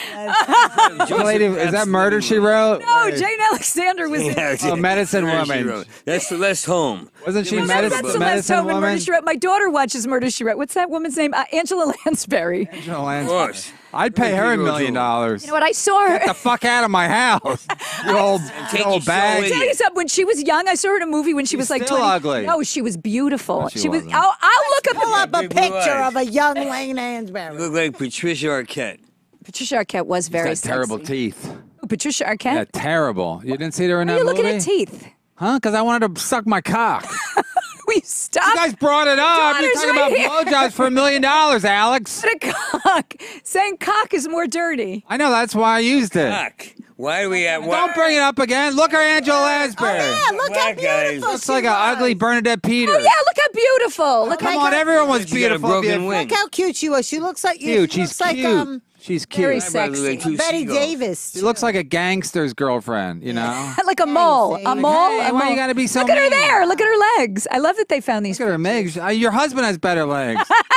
Is that Murder, She Wrote? No, Jane Alexander was in Medicine Woman. That's Celeste Holm. Wasn't she That's Medicine Holm in Woman? Murder, She Wrote. My daughter watches Murder, She Wrote. What's that woman's name? Angela Lansbury. Angela Of Lansbury. course. I'd pay her $1 million. You know what? I saw her. Get the fuck out of my house. You old bag. I'll tell you something. When she was young, I saw her in a movie when she was like still 20. ugly. No, she was beautiful. No, she was. wasn't. I'll look up Pull up a Big blue picture eyes. of a young Lane Hansberry. Look like Patricia Arquette. Patricia Arquette was very Got terrible sexy. teeth. Ooh, Patricia Arquette. Yeah, terrible. You didn't see her in Why that are you movie? looking at teeth? Huh? Because I wanted to suck my cock. We stop. You guys brought it up. You're daughter's talking right here. about blowjobs for $1 million, Alex. What a cock. Saying cock is more dirty. I know. That's why I used it. Fuck. Why are we at? Don't bring it up again. Look at Angela Lansbury. Yeah, look how Black guys. beautiful Looks she like an was. ugly Bernadette Peters. Oh yeah, look how beautiful. Look Come how on, everyone was She got a beautiful. broken wing. Look how cute she was. She looks like Cute. She She's looks like cute. She's very cute. sexy. Two Betty seagulls. Davis. She looks like a gangster's girlfriend, you know? like a mole. say. A mole. Hey, a why mole. you gotta be so Look at her mean? there. Look at her legs. I love that they found these. Look at her legs. Your husband has better legs.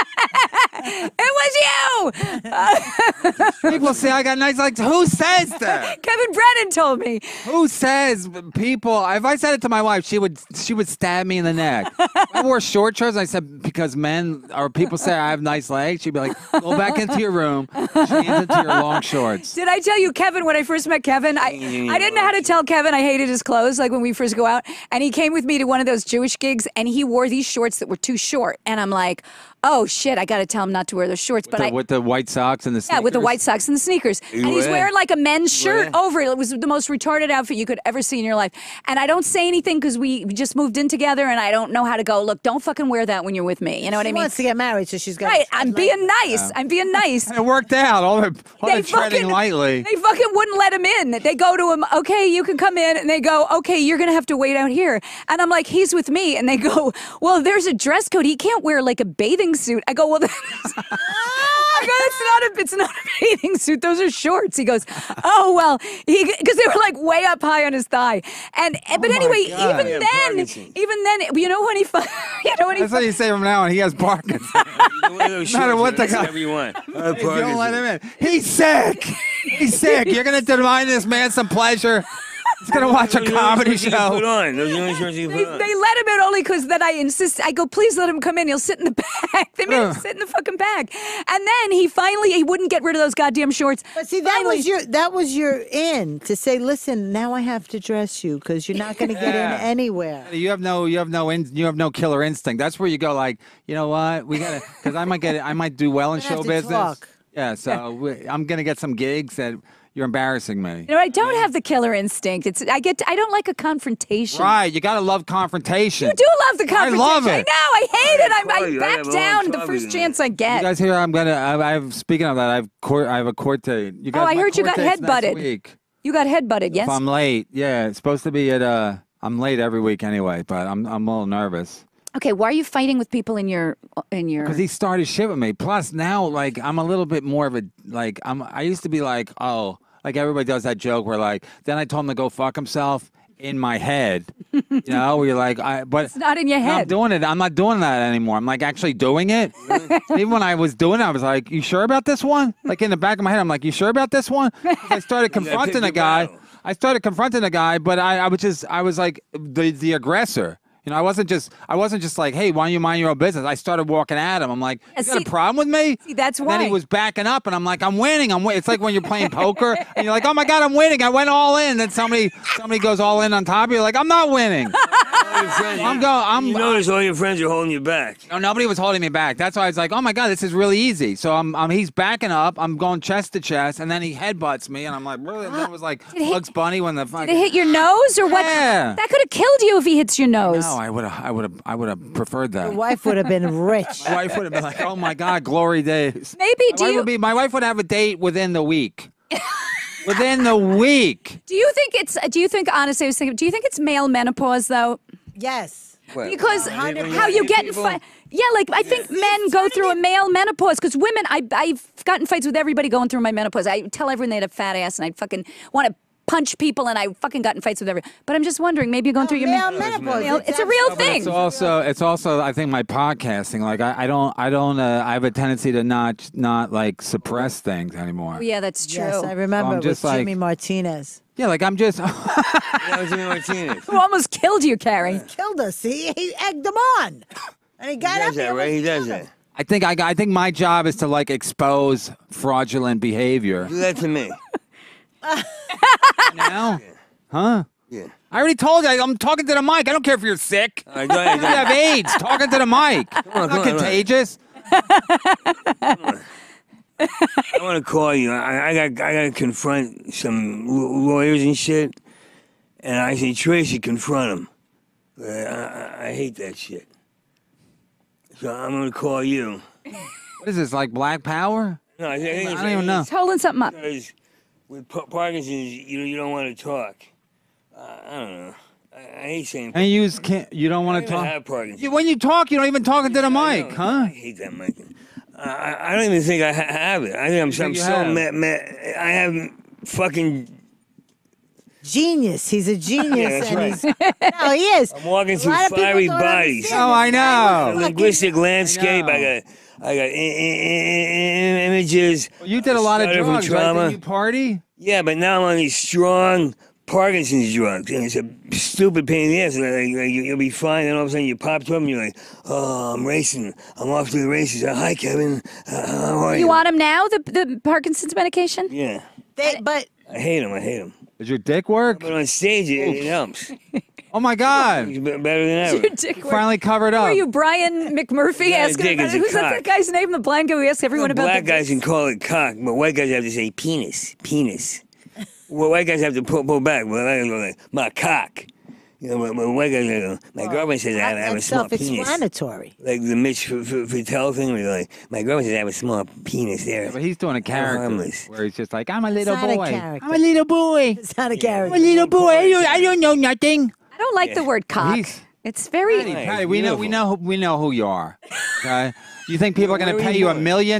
It was you. People say I got nice legs. Who says that? Kevin Brennan told me. Who says people? If I said it to my wife, she would stab me in the neck. I wore short shorts. And I said because men or people say I have nice legs. She'd be like, go back into your room, change into your long shorts. Did I tell you, Kevin, when I first met Kevin, I didn't know how to tell Kevin I hated his clothes, like when we first go out. And he came with me to one of those Jewish gigs, and he wore these shorts that were too short. And I'm like, oh, shit, I got to tell him not to wear those shorts. But With the white socks and the sneakers? Yeah, with the white socks and the sneakers. And he's wear- wearing like a men's shirt wear- over it. It was the most retarded outfit you could ever see in your life. And I don't say anything because we just moved in together and I don't know how to go, look, don't fucking wear that when you're with me. You know what She I mean? wants to get married, so she's got. Right, I'm being nice. I'm being nice. It worked out. All the treading lightly. They fucking wouldn't let him in. They go to him, okay, you can come in. And they go, okay, you're going to have to wait out here. And I'm like, he's with me. And they go, well, there's a dress code. He can't wear like a bathing suit. I go, well, I go, it's not a bathing suit. Those are shorts. He goes, oh, well, because they were like way up high on his thigh. But anyway, God. even then, you know when he, That's what you say from now on. He has Parkinson's. No matter what the guy- Whatever you want. If you don't let him in. He's sick. He's sick. You're going to deny this man some pleasure. He's going to watch a comedy Put show. on. Those are the only shorts you can put on. They let him in only because then I insist. I go, please let him come in. He'll sit in the back. They made him sit in the fucking back. And then he wouldn't get rid of those goddamn shorts. But see, that was your in to say, listen, now I have to dress you because you're not going to get in anywhere. You have no killer instinct. That's where you go like, you know what? We got to, because I might do well in We're gonna show have to business. talk. Yeah, so I'm going to get some gigs that you're embarrassing me. You know, I don't have the killer instinct. I don't like a confrontation. Right, you gotta love confrontation. You do love the confrontation. love it. I know. I hate it. I back have a down long the time first with chance I You get. guys hear? I've speaking of that. I have a court date. You guys, I my heard you court got date's next headbutted. week. You got headbutted, yes? If I'm late, yeah, it's supposed to be at. I'm late every week anyway, but I'm a little nervous. Okay, why are you fighting with people in your? Because he started shit with me. Plus now, like I'm a little bit more of a like I used to be like, oh, like everybody does that joke where like then I told him to go fuck himself in my head, you know, where you're like, but It's not in your no, head. I'm doing it. I'm not doing that anymore. I'm like actually doing it. Even when I was doing it, I was like, you sure about this one? Like in the back of my head, I'm like, you sure about this one? 'Cause I started confronting a guy. But I was like the aggressor. You know, I wasn't just like, hey, why don't you mind your own business? I started walking at him. I'm like, you got a problem with me? See, that's and why. then he was backing up, and I'm like, I'm winning. It's like when you're playing poker, and you're like, oh my God, I'm winning. I went all in. Then somebody goes all in on top of you. Like, I'm not winning. You notice all your friends are holding you back. No, nobody was holding me back. That's why I was like, oh my God, this is really easy. So he's backing up. I'm going chest to chest, and then he headbutts me, and I'm like, really? And then it was like Bugs Bunny when the fucking. Did it hit your nose or what? Yeah. That could have killed you if he hits your nose. No, I would have preferred that. Your wife would have been rich. My wife would have been like, "Oh my God, glory days." Maybe My wife would have a date within the week. Within the week. Do you think honestly, I was thinking, do you think it's male menopause though? Yes. Because how when you you get in people- fight? Yeah, like I think men go through a male menopause because women. I've gotten fights with everybody going through my menopause. I tell everyone they had a fat ass, and I fucking want to punch people and I fucking got in fights with everyone. But I'm just wondering, maybe you're going through your menopause. It's a real thing. It's also I think my podcasting. Like I have a tendency to not like suppress things anymore. Oh, yeah, that's true. Yes, I remember just with Jimmy like- Martinez. Yeah, like I'm just. That was Jimmy Martinez. Who almost killed you, Carie? Killed us. He egged him on. And he got He up does that, there. right? He does that. I think my job is to like expose fraudulent behavior. Do that to me. Now, huh? Yeah. I already told you. I'm talking to the mic. I don't care if you're sick. All right, go ahead. You have AIDS. Talking to the mic. on, Not come on. contagious. I want to call you. I got to confront some lawyers and shit. And I say, Tracy, confront them. I hate that shit. So I'm going to call you. What is this, like Black Power? No, I think I don't even know. He's holding something up. Because with Parkinson's, you don't want to talk. I don't know. I hate saying. And you don't want to I talk? have Parkinson's. When you talk, you don't even talk into the I mic, know. huh? I hate that mic. I don't even think I have it. I think I'm think you so have? I have fucking. Genius. He's a genius. Yeah, that's and right. he's, no, he is. I'm walking A through lot of people fiery don't bodies. understand Oh, I this. know. A linguistic landscape. I I got images. You did a lot of Started from drugs, right? trauma. Did you party? Yeah, but now I'm on these strong Parkinson's drugs, and it's a stupid pain in the ass. And like, you'll be fine, and all of a sudden you pop to them, and you're like, "Oh, I'm racing. I'm off to the races. Hi, Kevin. How are you?" You want him now, the Parkinson's medication? Yeah, But I hate him. Does your dick work? But on stage, it helps. Oh my God! It's better than ever. Your dick work. Finally covered Who up. are you, Brian McMurphy? Yeah, Asking dick about is it. a Who's that cock. guy's name? The blind guy who asks everyone about Black the guys can dicks? call it cock, but white guys have to say penis. Well, white guys have to pull back. Well, I go like, my cock. You know, but white guys go, my girlfriend says I have a that's small penis. self-explanatory. Like the Mitch Patel thing, where you're like, my girlfriend says I have a small penis there. But he's doing a character harmless. where he's just like, I'm a little not a boy. character. I'm a little boy. It's not a character. I'm a little boy. I don't know nothing. I don't like the word cock. He's- It's very. Patty, we know who you are. Okay? You think people are going Where to were pay you you $1 going? million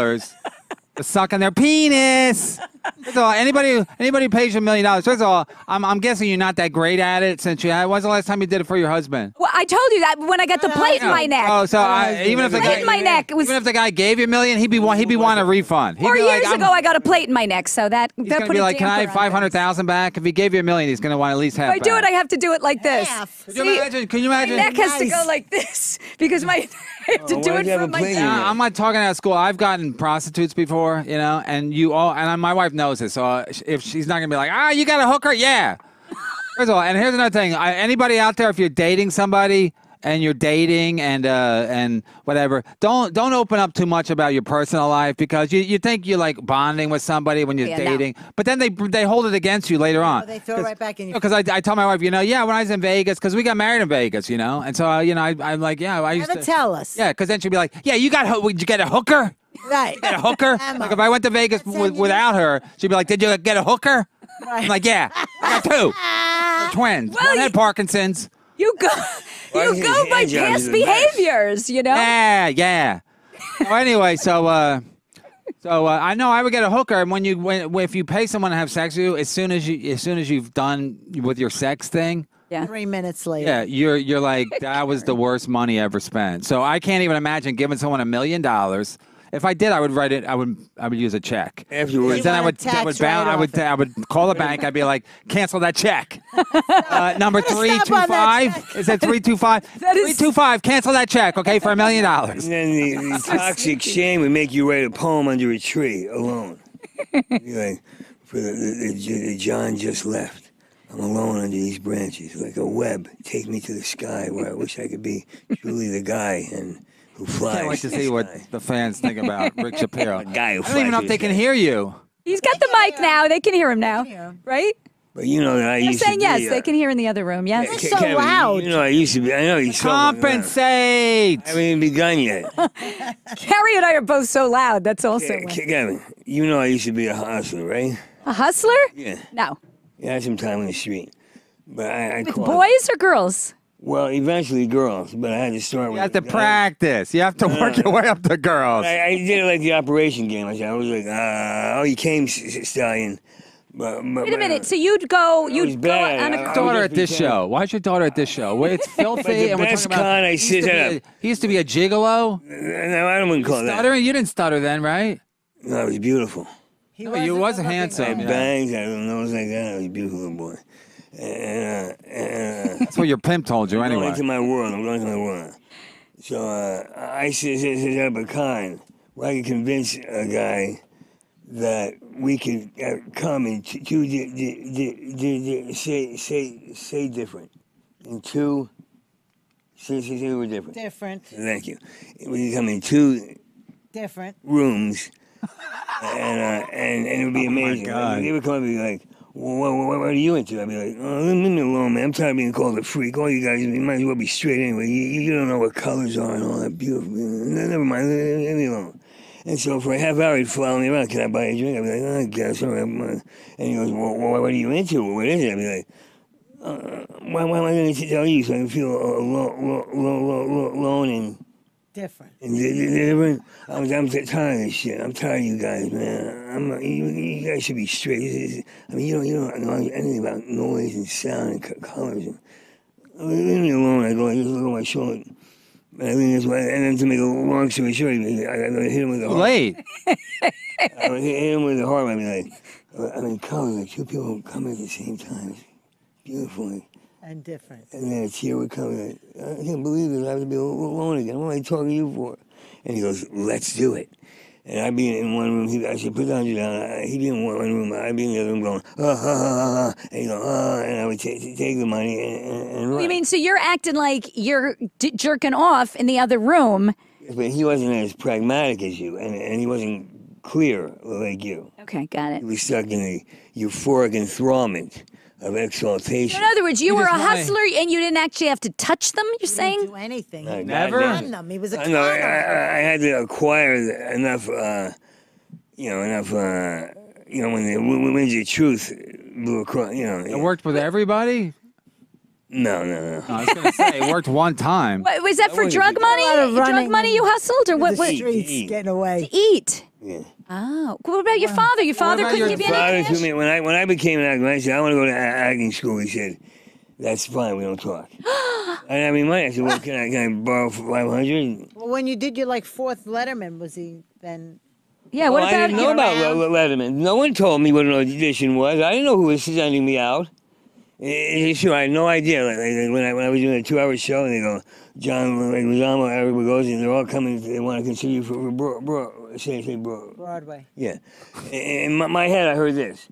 to suck on their penis? First of all, anybody who pays you $1 million. First of all, I'm guessing you're not that great at it since you had. When's the last time you did it for your husband? Well, I told you that when I got the plate in my neck. Oh, so even if the Plate guy, in my neck. It was even if the guy gave you $1 million, he'd be wanting a refund. He'd 4 be like, years ago. I got a plate in my neck, so that He's that gonna put be a like, "Can I damper have on things. $500,000 back?" If he gave you $1 million, he's gonna want at least half. If I do it, back. I have to do it like this. Half. Can you imagine? Can you My imagine? neck has to Nice. go like this because my I have to Oh, do why it do you have from a my plate in neck. your I'm not talking out of school. I've gotten prostitutes before, you know, and my wife knows this. So if she's not gonna be like, you got a hooker, yeah. First of all, and here's another thing. Anybody out there, if you're dating somebody and you're dating and whatever, don't open up too much about your personal life because you think you're like bonding with somebody when you're Yeah, no. dating, but then they hold it against you later on. They throw it right back in your Because I tell my wife, when I was in Vegas, because we got married in Vegas, and so I'm like, I used Never to tell us. Yeah, because then she'd be like, yeah, did you get a hooker? Right. Get a hooker? Emma. Like if I went to Vegas That's how you without her, she'd be like, did you get a hooker? I'm like, yeah, I got two. They're twins. Well, One had Parkinson's. You go Why is his by hand job past the best? behaviors, you know? Yeah. So anyway, so I know I would get a hooker, and if you pay someone to have sex with you, as soon as you've done with your sex thing. Yeah. 3 minutes later. Yeah, you're like, that was the worst money ever spent. So I can't even imagine giving someone $1 million. If I did, I would write it. I would use a check. Afterwards, You Then I want would a tax I would call the bank. I'd be like, cancel that check. Number Stop on that 325. Is that 325? That is- 325. Cancel that check. Okay, for $1 million. and then the toxic shame would make you write a poem under a tree alone. You're like, for the John just left. I'm alone under these branches, like a web. Take me to the sky where I wish I could be truly the guy who flies. I can't wait to the see what sky. the fans think about Rick Shapiro. A guy who I don't even know flies if they the can sky. hear you. He's got the mic now. They can hear him now. Right? But you know that I They're used saying to be, yes. They can hear in the other room. Yes. It's so loud. You know I used to be. I know you saw me around. Compensate. I haven't even begun yet. Carie and I are both so loud. That's also Kevin, you know I used to be a hustler, right? a hustler. Yeah. No. Yeah, I had some time on the street. But I With called- boys or girls? Well, eventually girls, but I had to start with. You have to practice. You have to work your way up to girls. I did it like the operation game. I was like, you came, stallion. Wait a minute. So you'd go on a daughter at this show. Why's your daughter at this show? Where it's filthy and we're talking about. He used to be a gigolo. No, I wouldn't call that. Stuttering? You didn't stutter then, right? No, he was beautiful. He was handsome. Bangs, I don't know, like that. He was a beautiful little boy. That's what your pimp told you, anyway. I'm going into my world. So I set up a con where I could convince a guy that we could come and say different. And two, say we're different. Different. Thank you. We could come in two different rooms, and it would be amazing. They would come up and be like, what are you into? I'd be like, oh, leave me alone, man. I'm tired of being called a freak. All you guys, you might as well be straight anyway. You don't know what colors are and all that beautiful. Never mind, leave me alone. And so for a half hour, he'd follow me around. Can I buy you a drink? I'd be like, oh, I guess. All right. And he goes, well, what are you into? What is it? I'd be like, why am I going to tell you so I can feel alone and different? I'm tired of this shit. I'm tired of you guys, man. You guys should be straight. I mean, you don't know anything about noise and sound and colors. Leave me alone. I go, just look at my shoulder. And I think that's why. And then to make a long story short, I hit him with the heart. Late. I would hit him with the heart. I'd be like, I mean, colors, like two people come at the same time. It's beautiful. And different. And then a tear would come. Like, I can't believe this. I have to be alone again. What am I talking to you for? And he goes, let's do it. And I'd be in one room. I said, put the 100 down. He'd be in one room. I'd be in the other room going, and he'd go, and I would take the money and run. You mean, so you're acting like you're jerking off in the other room? But he wasn't as pragmatic as you, and he wasn't clear like you. Okay, got it. He was stuck in the euphoric enthrallment of exaltation. In other words, you were a hustler and you didn't actually have to touch them, you're saying? Didn't do anything. No, never? Run them. He was a con. No, I had to acquire enough, when the winds of truth blew across, It worked with everybody? No. I was going to say, it worked one time. What, was that for drug money? Drug money you hustled? Or what? The streets getting away. To eat? Yeah. Oh. What about your father? Your father couldn't give you any cash? When I became an actor, I said, I want to go to acting school. He said, that's fine, we don't talk. I didn't have any money. I said, well, can I borrow for $500? Well, when you did your fourth Letterman, was he then? Yeah, what about I didn't know about Letterman. No one told me what an audition was. I didn't know who was sending me out. Sure, I had no idea. Like when I was doing a 2-hour show, and they go, John Leguizamo, Eric Bogosian, they're all coming. They want to consider you for Broadway. Yeah. In my head, I heard this.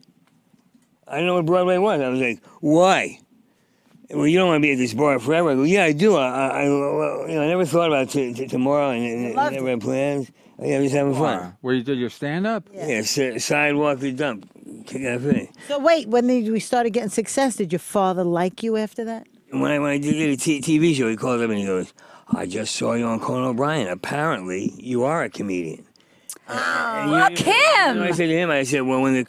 I didn't know what Broadway was. I was like, why? Well, you don't want to be at this bar forever. I go, yeah, I do. I never thought about tomorrow, and never had plans. Yeah, just having fun. Where you did your stand-up? Yeah, sidewalk the dump. Cafe. So wait, when we started getting success, did your father like you after that? When I did a TV show, he called up and he goes, I just saw you on Conan O'Brien. Apparently, you are a comedian. Fuck him! I said to him, well, when the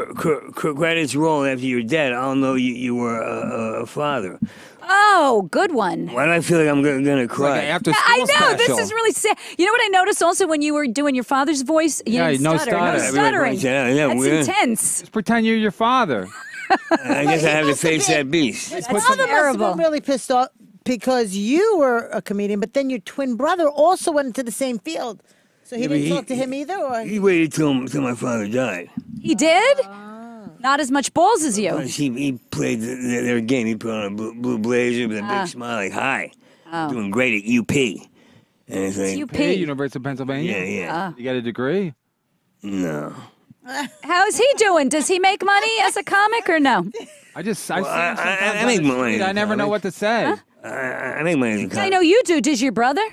credits roll after you're dead, I'll know you were a father. Oh, good one. Why do I feel like I'm going to cry? Like after school I know, special. this is really sad. You know what I noticed also when you were doing your father's voice? You didn't no stutter. stutter. No stuttering. That's weird. Intense. Just pretend you're your father. I guess I have to face that beast. His father must have been really pissed off because you were a comedian, but then your twin brother also went into the same field. So he didn't talk to him either? Or? He waited till my father died. He did? Not as much balls as you. He played their game. He put on a blue blazer with a big smile, like, hi, doing great at UP. And it's like, UP? University of Pennsylvania? Yeah. You got a degree? No. How's he doing? Does he make money as a comic or no? I make money. I never know what to say. Huh? I make money as a comic. I know you do. Does your brother?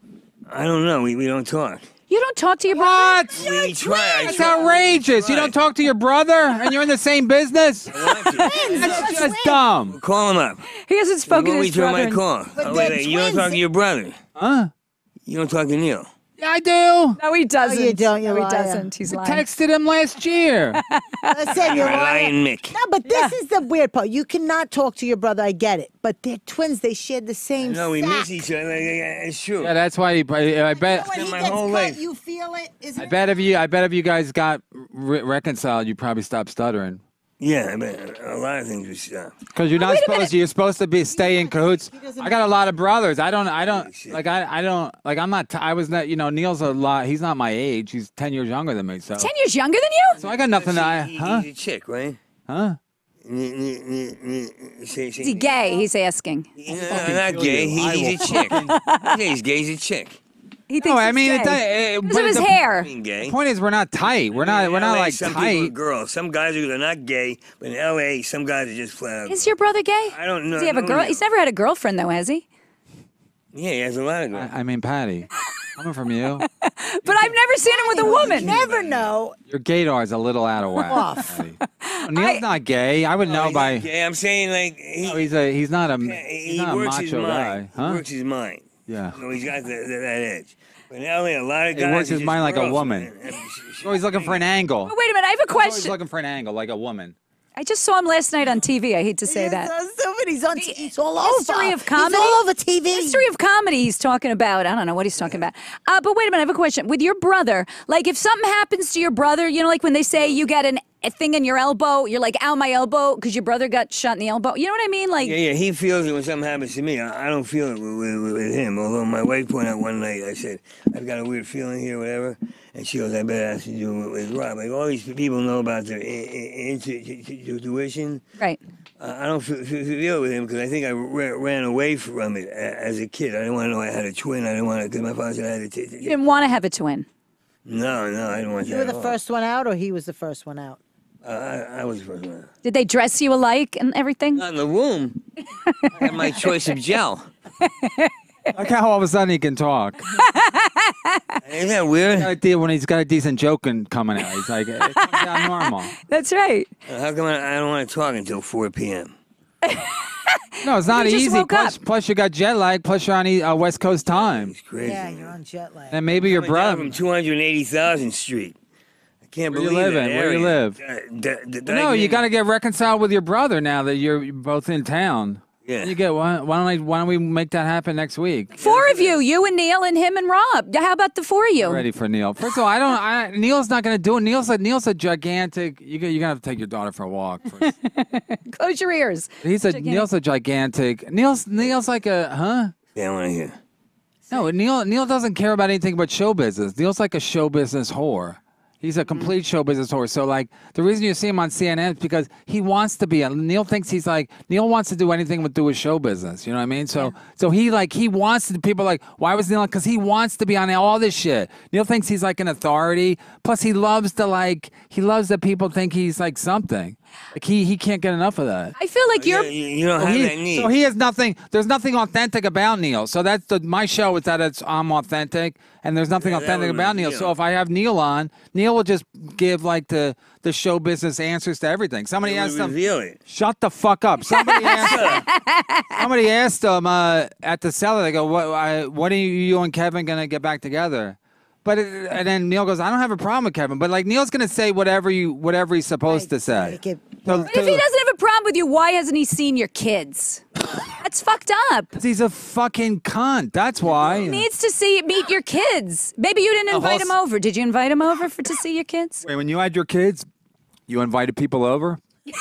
I don't know. We don't talk. You don't talk to your brother? What? We try. That's outrageous. You don't talk to your brother and you're in the same business? That's just dumb. Call him up. He hasn't spoken to his brother. My call. Wait, you don't talk to your brother? Huh? You don't talk to Neil? Yeah, I do. No, he doesn't. No, you don't. No, he doesn't. He's lying. I texted him last year. Listen, you're lying, Mick. No, but this is the weird part. You cannot talk to your brother. I get it. But they're twins. They shared the same No, we sack. miss each other. It's true. Yeah, that's why I bet. When he my gets whole cut, life. you feel it. I bet if you guys got reconciled, you probably stopped stuttering. Yeah, I mean, a lot of things we stop. Because you're not supposed. You're supposed to be stay in cahoots. I got a lot of brothers. I don't. Like I don't. Like I'm not. I was not. You know, Neil's a lot. He's not my age. He's 10 years younger than me. So 10 years younger than you? So I got nothing. He's a chick, right? Huh? Is he gay? He's asking. No, not gay. He's a chick. He's gay. He's a chick. He thinks I mean, because of his hair. The point is, we're not tight. We're not. We're not like some tight. People are girls. Some guys are not gay, but in L.A., some guys are just flat out. Is your brother gay? I don't know. Does he have a girl? He's never had a girlfriend, though, has he? Yeah, he has a lot of girls. I mean, Patty, coming from you. But I've never seen him with a woman. Never know. Your gaydar is a little out of whack. Patty. Neil's not gay. I would know by. Yeah, I'm saying like he's not a works his macho mind. guy. Huh? He works his mind. Yeah. So he's got that edge. But in LA, a lot of guys. He works his mind like a woman. He's always looking for an angle. Oh, wait a minute, I have a He's always question. looking for an angle like a woman. I just saw him last night on TV. I hate to say that. He's on. He's all over. History of comedy. He's all over TV. History of comedy. He's talking about. I don't know what he's talking about. But wait a minute. I have a question. With your brother, like if something happens to your brother, you know, like when they say you get a thing in your elbow, you're like, ow, my elbow, because your brother got shot in the elbow. You know what I mean? Like, yeah, he feels it when something happens to me. I don't feel it with him. Although my wife pointed out one night, I said, I've got a weird feeling here, whatever. And she goes, I bet it has to do with Rob. Like, all these people know about their intuition. right. I don't feel it with him because I think I ran away from it as a kid. I didn't want to know I had a twin. I didn't want to, because my father said I had a You didn't want to have a twin. No, I didn't want that. You were at the all. first one out, or he was the first one out? I was the first one out. Did they dress you alike and everything? Not in the womb. I had my choice of gel. Look how all of a sudden he can talk. Ain't that weird? When he's got a decent joke coming out, he's like, it comes out normal. That's right. How come I don't want to talk until 4 p.m.? No, it's not You just easy. woke up. Plus, you got jet lag. Plus, you're on West Coast time. It's crazy. Yeah, you're on jet lag. And maybe your Coming down brother. from 280,000th Street. I can't Where you believe living? that Where you area. live? No, you got to get reconciled with your brother now that you're both in town. Yeah. You get why don't we make that happen next week? 4 of you and Neil and him and Rob. How about the 4 of you? I'm ready for Neil. First of all, Neil's not going to do it. Neil's a gigantic. You're gonna have to take your daughter for a walk. First. Close your ears. Neil's a gigantic. Neil's like a huh? Yeah, I want to hear. No, Neil doesn't care about anything but show business. Neil's like a show business whore. He's a complete show business whore. So, like, the reason you see him on CNN is because he wants to be. Neil thinks Neil wants to do anything but do with show business. You know what I mean? So he wants to. People are like, why was Neil? Because he wants to be on all this shit. Neil thinks he's like an authority. Plus, he loves that people think he's like something. Like he can't get enough of that. I feel like you're. You don't have that need. So he has nothing. There's nothing authentic about Neil. So that's my show is that I'm authentic, and there's nothing authentic about Neil. So if I have Neil on, Neil will just give like the show business answers to everything. Somebody asked him. Shut the fuck up. Somebody asked him at the cellar. They go, what are you and Kevin gonna get back together? And then Neil goes, I don't have a problem with Kevin, but like Neil's gonna say whatever he's supposed to say. But if he doesn't have a problem with you, why hasn't he seen your kids? That's fucked up. He's a fucking cunt. That's why. He needs to meet your kids. Maybe you didn't invite him over. Did you invite him over to see your kids? Wait, when you had your kids, you invited people over? No,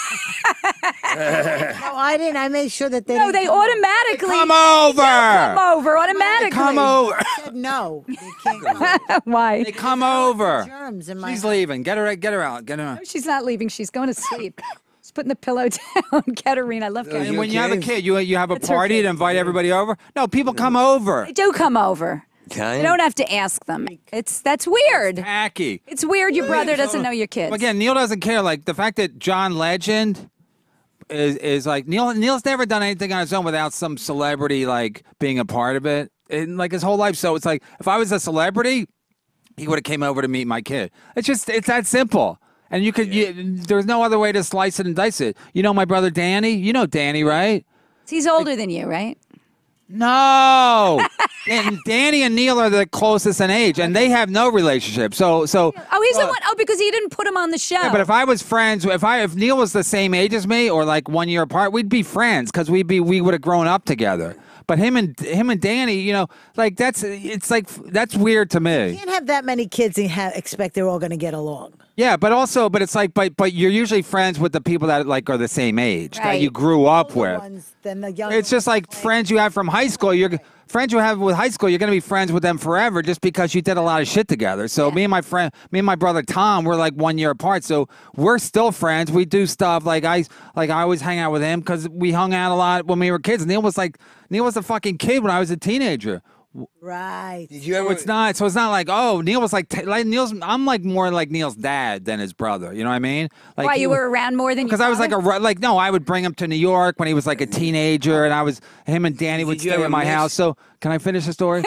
I didn't. I made sure that they. No, they automatically come over. Come over automatically. Come over. I said no. They can't come. Why? They come over. Germs in my She's leaving. Get her out. Get her out. No, she's not leaving. She's going to sleep. She's putting the pillow down. Katerina, I love Katerina. And when you have a kid, you have a party to invite everybody over? No, people come over. They do come over. You don't have to ask them. That's weird. It's tacky. It's weird your brother doesn't know your kids. Again, Neil doesn't care. Like the fact that John Legend is like Neil's never done anything on his own without some celebrity like being a part of it in like his whole life. So it's like if I was a celebrity, he would have came over to meet my kid. It's that simple. And there's no other way to slice it and dice it. You know my brother Danny? You know Danny, right? He's older than you, right? No. And Danny and Neil are the closest in age, and they have no relationship. So. Oh, he's the one. Oh, because he didn't put him on the show. Yeah, but if I was friends, if Neil was the same age as me, or like 1 year apart, we'd be friends because we would have grown up together. But him and Danny, you know, like that's weird to me. You can't have that many kids and expect they're all going to get along. Yeah, but it's like, but you're usually friends with the people that like are the same age that you grew up with. It's just like friends you have from high school. Friends you have with high school, you're gonna be friends with them forever just because you did a lot of shit together. So me and my brother Tom, we're like 1 year apart. So we're still friends. We do stuff like I always hang out with him because we hung out a lot when we were kids. Neil was a fucking kid when I was a teenager. Right. Did you ever? So it's not like, oh, Neil was like Neil's. I'm like more like Neil's dad than his brother. You know what I mean? Like Why you were around more than? Because I was like no, I would bring him to New York when he was like a teenager, and him and Danny would stay at my house. So can I finish the story?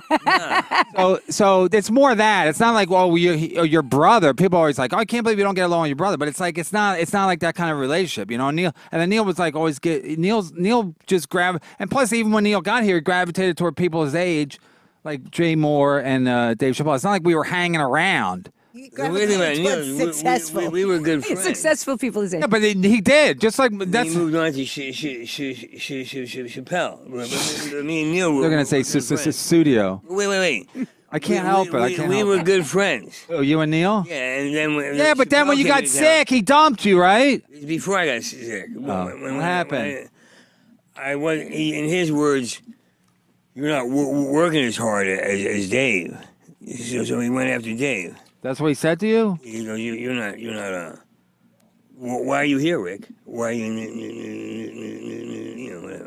So it's more that it's not like, oh, your brother. People are always like, oh, I can't believe you don't get along with your brother, but it's like it's not like that kind of relationship, you know. Neil was like always Neil just and plus even when Neil got here, he gravitated toward people his age. Like Jay Moore and Dave Chappelle. It's not like we were hanging around. We were good friends. Successful people his age. Yeah, but he did. Just like that's. He moved on to Chappelle. Me and Neil were. They're gonna say studio. Wait. I can't help it. We were good friends. Oh, you and Neil? Yeah, and then. Yeah, but then when you got sick, he dumped you, right? Before I got sick. What happened? In his words. You're not working as hard as Dave, so he went after Dave. That's what he said to you. You know, you're not. Why are you here, Rick? Why are you, whatever.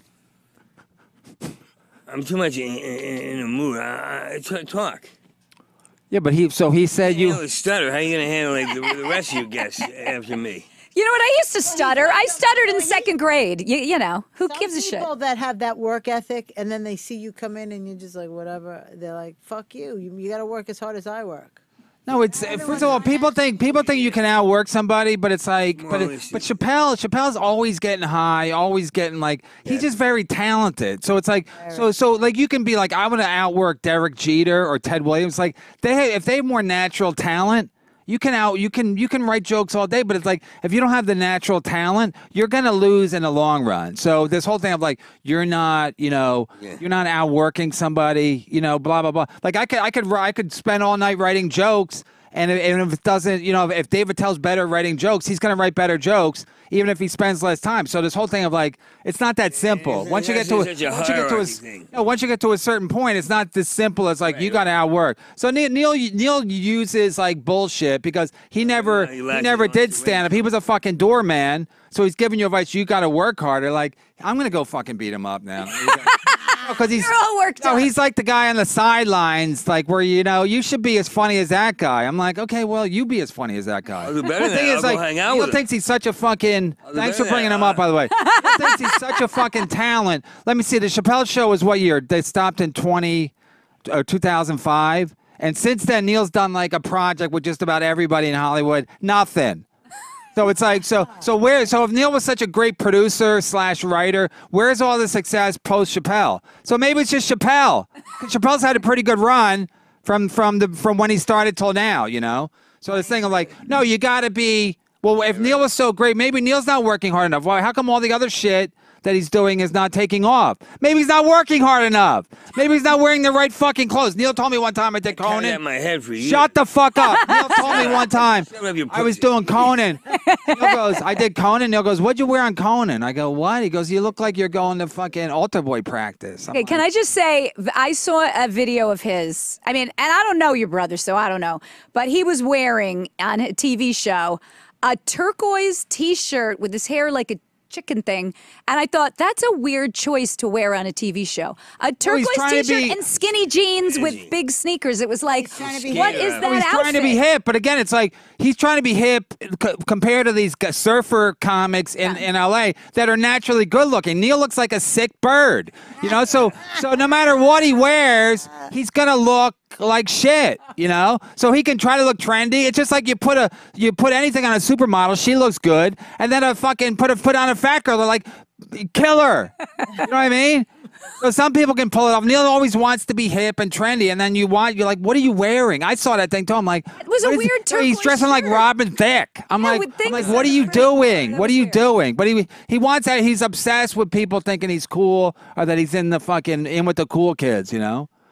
I'm too much in a mood. Talk. Yeah, but he said you stutter. How are you gonna handle like the rest of your guests after me? You know what? I used to stutter. I stuttered in second grade. You know, who gives a shit? People that have that work ethic and then they see you come in and you're just like, whatever. They're like, fuck you. You got to work as hard as I work. No, it's first of all, people think you can outwork somebody, but it's like, but Chappelle's always getting high, always getting like he's just very talented. So it's like, so like you can be like, I want to outwork Derek Jeter or Ted Williams. Like if they have more natural talent. You can write jokes all day, but it's like if you don't have the natural talent, you're gonna lose in the long run. So this whole thing of like you're not outworking somebody, blah blah blah. Like I could spend all night writing jokes, and if it doesn't, if Dave Attell's better at writing jokes, he's gonna write better jokes, even if he spends less time. So this whole thing of like it's not that simple. Once you get to a certain point, it's not this simple as like you got to outwork. So Neil uses like bullshit because he never did stand up. He was a fucking doorman. So he's giving you advice. You got to work harder. Like I'm gonna go fucking beat him up now. Because he's all worked up. He's like the guy on the sidelines, like where you should be as funny as that guy. I'm like, okay, well, you be as funny as that guy. I'll do better than that. I'll go hang out with him. Neil thinks he's such a fucking. Thanks for bringing him up, by the way. Neil thinks he's such a fucking talent. Let me see. The Chappelle Show was what year? They stopped in 2005, and since then, Neil's done like a project with just about everybody in Hollywood. Nothing. So it's like so if Neil was such a great producer / writer, where's all the success post Chappelle? So maybe it's just Chappelle. Chappelle's had a pretty good run from when he started till now, So this thing of like, no, you got to be. Well, if Neil was so great, maybe Neil's not working hard enough. Why? How come all the other shit that he's doing is not taking off? Maybe he's not working hard enough. Maybe he's not wearing the right fucking clothes. Neil told me one time I did Conan. In my head for you. Shut the fuck up. Neil told me one time I was doing Conan. Neil goes, I did Conan. Neil goes, what'd you wear on Conan? I go, what? He goes, you look like you're going to fucking altar boy practice. Okay, can I just say, I saw a video of his. I mean, and I don't know your brother, so I don't know. But he was wearing on a TV show a turquoise T-shirt with his hair like a chicken thing, and I thought that's a weird choice to wear on a TV show. A turquoise T-shirt and skinny jeans with big sneakers. It was like, what is that outfit? He's trying to be hip, but again, it's like he's trying to be hip compared to these surfer comics in LA that are naturally good looking. Neil looks like a sick bird, So no matter what he wears, he's gonna look like shit, So he can try to look trendy. It's just like you put anything on a supermodel, she looks good, and then put on a fat girl, they're like, kill her. You know what I mean? So some people can pull it off. Neil always wants to be hip and trendy, and then you're like, what are you wearing? I saw that thing too. I'm like, it was a weird turquoise he's dressing like Robin Thicke. I'm like, what are you doing? What are you doing? But he wants that. He's obsessed with people thinking he's cool or that he's in with the cool kids,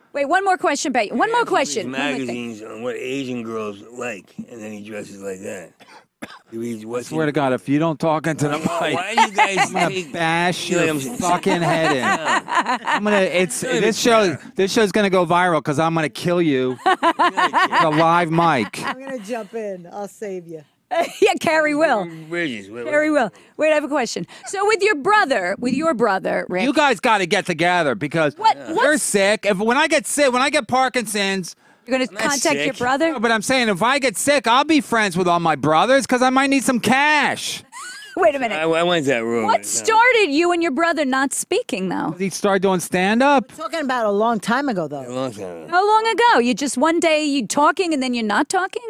Wait, one more question, Pete. One more question. He reads magazines on what Asian girls like, and then he dresses like that. He reads I swear to God, if you don't talk into the mic, why do you guys I'm gonna bash your fucking head in. I'm gonna. This show's gonna go viral because I'm gonna kill you. With a live mic. I'm gonna jump in. I'll save you. Yeah, Carie will. Bridges. Carie will. Wait, I have a question. So with your brother, Rick. You guys got to get together because you're sick. When I get Parkinson's. You're going to contact your brother? No, but I'm saying if I get sick, I'll be friends with all my brothers because I might need some cash. Wait a minute. I went that room. What started you and your brother not speaking, though? Did he start doing stand-up? We're talking about a long time ago, though. A long time ago. How long ago? You just one day you talking and then you're not talking?